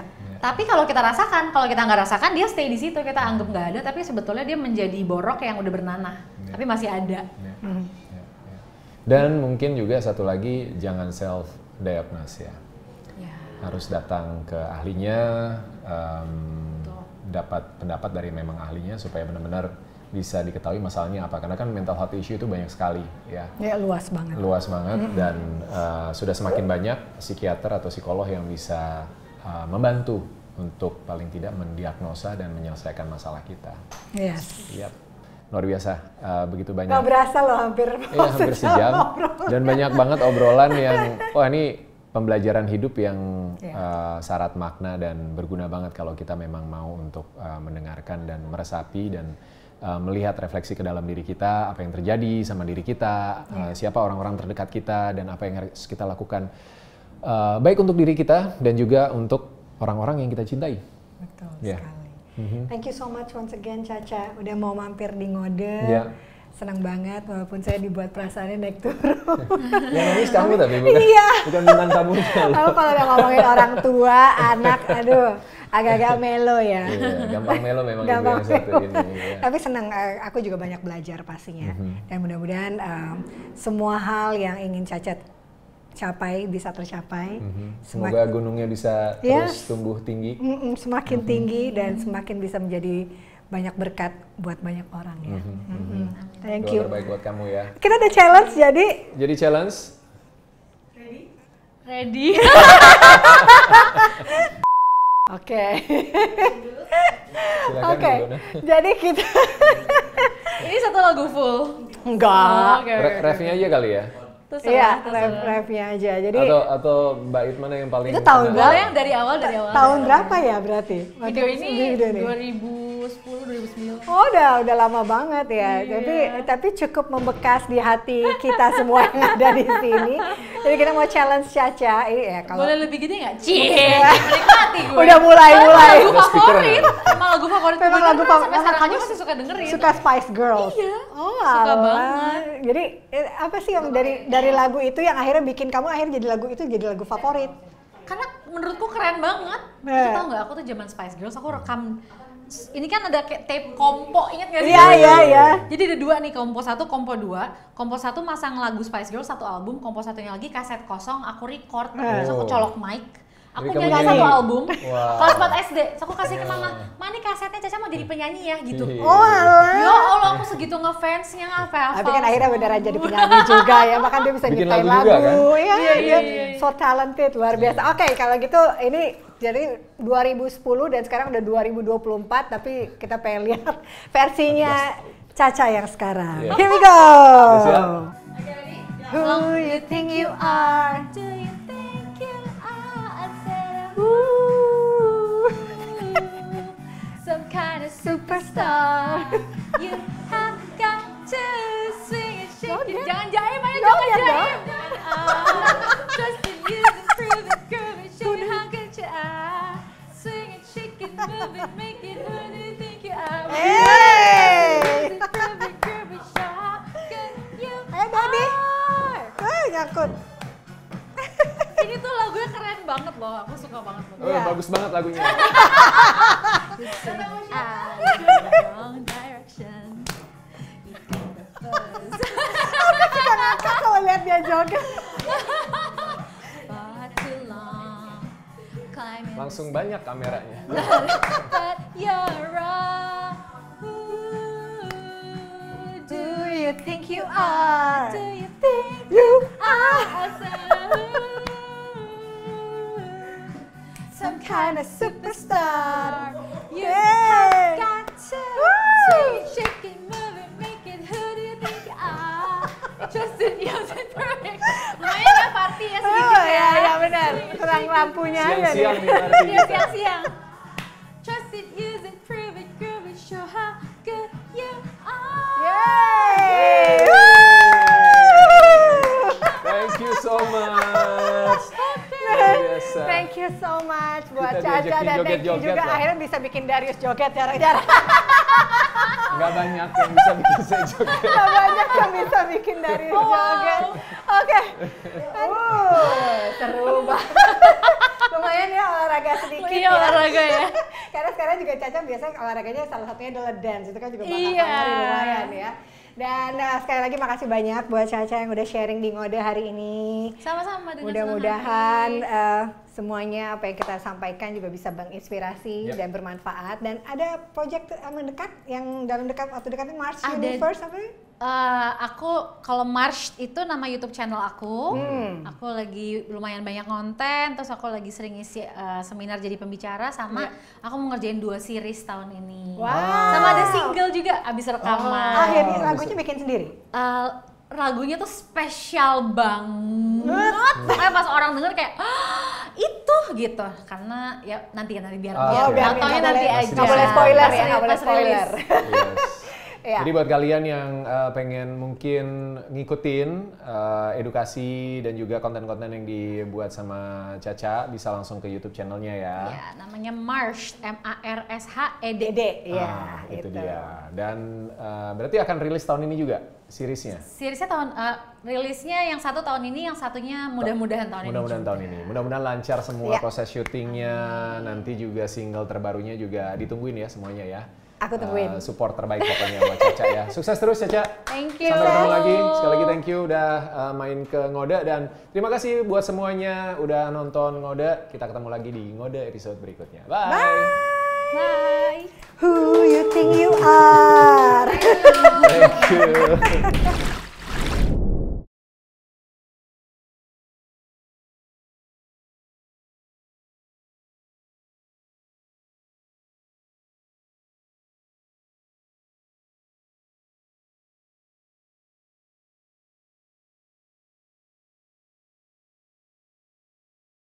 Tapi kalau kita rasakan, kalau kita nggak rasakan dia stay di situ, kita anggap nggak ada, tapi sebetulnya dia menjadi borok yang udah bernanah, yeah. tapi masih ada. Yeah. Mm. Yeah. Yeah. Dan mungkin juga satu lagi, jangan self diagnose ya. Yeah. Harus datang ke ahlinya, um, dapat pendapat dari memang ahlinya supaya benar-benar bisa diketahui masalahnya apa. Karena kan mental health issue itu banyak sekali ya. Ya luas banget. Luas banget mm-hmm. dan uh, sudah semakin banyak psikiater atau psikolog yang bisa uh, membantu untuk paling tidak mendiagnosa dan menyelesaikan masalah kita. Yes. Yap. Luar biasa, uh, begitu banyak. Gak berasa loh hampir. Iya hampir sejam. Dan banyak banget obrolan yang, wah ini pembelajaran hidup yang yeah. uh, syarat makna dan berguna banget kalau kita memang mau untuk uh, mendengarkan dan meresapi dan uh, melihat refleksi ke dalam diri kita, apa yang terjadi sama diri kita, yeah. uh, siapa orang-orang terdekat kita dan apa yang harus kita lakukan uh, baik untuk diri kita dan juga untuk orang-orang yang kita cintai. Betul yeah. sekali. Mm-hmm. Thank you so much once again Caca, udah mau mampir di Ngode. Yeah. Senang banget walaupun saya dibuat perasaannya naik turun. Yang nangis kamu tapi bukan, iya. bukan bintang tamunya. Aku kalau udah ngomongin orang tua, anak, aduh agak-agak melo ya. Iya, gampang melo memang gampang ibu yang satu ini. Ya. Tapi senang, aku juga banyak belajar pastinya. Mm-hmm. Dan mudah-mudahan um, semua hal yang ingin Caca capai bisa tercapai. Mm-hmm. Semoga Semak- gunungnya bisa terus yes. tumbuh tinggi. Mm-mm, semakin mm-hmm. tinggi dan semakin bisa menjadi banyak berkat buat banyak orang ya. Mm-hmm. Mm-hmm. Thank Doa you. terbaik buat kamu ya. Kita ada challenge jadi. Jadi challenge. Ready? Ready. Oke. Silakan Oke. Jadi kita. Ini satu lagu full. Enggak. Oh, okay, Re- refnya aja kali ya. Iya, ref refnya aja. Jadi atau atau Mbak It mana yang paling itu tahun berapa? Yang dari awal dari awal. Tahun berapa ya berarti? Video ini video dua ribu sepuluh dua ribu sembilan. Oh, udah udah lama banget ya. Iya. Tapi tapi cukup membekas di hati kita semua yang ada di sini. Jadi kita mau challenge Caca. Ini ya kalau boleh lebih gede nggak? Cie, menikmati gue. Udah mulai-mulai. Lagu favorit, sama lagu favorit. Memang lagu favorit. Sampai sekarang aja masih suka dengerin. Suka Spice Girls. Iya. Oh, suka alah. banget. Jadi apa sih yang dari dari lagu itu yang akhirnya bikin kamu akhirnya jadi lagu itu jadi lagu favorit? Karena menurutku keren banget. Yeah. Itu tau nggak? Aku tuh zaman Spice Girls, aku rekam. Ini kan ada kayak tape kompo, ingat nggak sih? Iya, iya, iya. Jadi ada dua nih, kompo satu, kompo dua. Kompo satu masang lagu Spice Girls satu album, kompo satunya lagi kaset kosong, aku record, Oh. terus aku colok mic. Aku Jadi nyanyi kamu satu nyanyi? album, Wow. kelas empat S D. Terus aku kasih ke mama, "Ma, ini kasetnya Caca mau jadi penyanyi ya," gitu. Iya. Oh, alah. Ya Allah, aku segitu ngefansnya hafal. Tapi kan akhirnya beneran jadi penyanyi juga ya, bahkan dia bisa Bikin nyiptain lagu lagu. juga, kan? Iya, Iya, dia iya, iya. so talented, luar biasa. Oke, kalau gitu ini jadi dua ribu sepuluh dan sekarang udah dua ribu dua puluh empat, tapi kita pengen lihat versinya Caca yang sekarang. Iya. Here we go. Udah siap? Who you think you are? Do you think you are? I said, Ooh, some kind of superstar. You have got to swing and shake it. Joget. Jangan jaim aja, Joget jangan dong. jaim. Ah, Trust in you and prove it, groove it, shake it, how good you are. Swing it, shake it, move it, make it, who do you think you are? Hey. Prove it, groove it, show how good you Ayo, Dodi. are. Eh, nyangkut. Ini tuh lagunya keren banget loh, aku suka banget loh. Oh, Iya. bagus banget lagunya. Wrong direction. Aku suka ngakak kalau lihat dia joget. Far too long, climbing Langsung banyak kameranya. but you're wrong. Ooh, Do you think you are? do you think You I are said, some kind of superstar. you Yay. have got to Woo. swing it, shake it, move it, make it. Who do you think you are? Trust in you and perfect. Lumayan ya party ya sedikit Oh ya. ya, ya benar. Kurang lampunya aja nih. Siang-siang nih berarti. Iya siang-siang. Trust it, use it, prove it, groove it, show how good you are. Yay! Woo! Thank you so much. Luar biasa. Thank you so much buat Kita Caca diajakin dan thank you joget-joget juga lah. akhirnya bisa bikin Darius joget jarang-jarang. Nggak banyak yang bisa bikin saya joget. Gak banyak yang bisa bikin Darius joget. Oke. Uh, seru banget. Lumayan lumayan ya olahraga sedikit Iya, ya. olahraga ya. Karena sekarang juga Caca biasanya olahraganya salah satunya adalah dance, itu kan juga bakal Iya. kalori lumayan ya. Dan uh, sekali lagi makasih banyak buat Caca yang udah sharing di Ngode hari ini. Sama-sama dengan Mudah-mudahan senang hati. uh, semuanya apa yang kita sampaikan juga bisa menginspirasi Yep. dan bermanfaat. Dan ada project uh, mendekat yang dalam dekat waktu dekat ini Mars Ada. Universe apa? Eh, aku kalau March itu nama YouTube channel aku. Hmm. Aku lagi lumayan banyak konten, terus aku lagi sering isi eh, seminar jadi pembicara sama Iya. aku mau ngerjain dua series tahun ini. Wow. Sama ada single juga abis rekaman. Ah, ya, Oh, lagunya bikin sendiri. Eh, lagunya tuh spesial banget. Pokoknya pas orang denger kayak "Ah, itu gitu. Karena ya nanti nanti biar Oh, biar oke. biar nontonnya nggak nanti boleh- aja. nggak boleh spoiler Pas ya, nggak rilis- boleh pas rilis. spoiler. Yes. Iya. Jadi buat kalian yang uh, pengen mungkin ngikutin uh, edukasi dan juga konten-konten yang dibuat sama Caca, bisa langsung ke YouTube channelnya ya. Ya, namanya Marsh, M A R S H E D. Dede, iya. Ah, itu gitu. dia. Dan uh, berarti akan rilis tahun ini juga seriesnya. Seriesnya tahun eh, rilisnya yang satu tahun ini, yang satunya mudah-mudahan tahun Mudah-mudahan ini. tahun ini. Mudah-mudahan lancar semua Iya. proses syutingnya. Nanti juga single terbarunya juga ditungguin ya semuanya ya. Aku tungguin. Uh, support terbaik pokoknya buat Caca ya. Sukses terus Caca. Thank you. Sampai ketemu lagi. Sekali lagi thank you udah uh, main ke Ngode, dan terima kasih buat semuanya udah nonton Ngode. Kita ketemu lagi di Ngode episode berikutnya. Bye. Bye. Who you think you are? Thank you.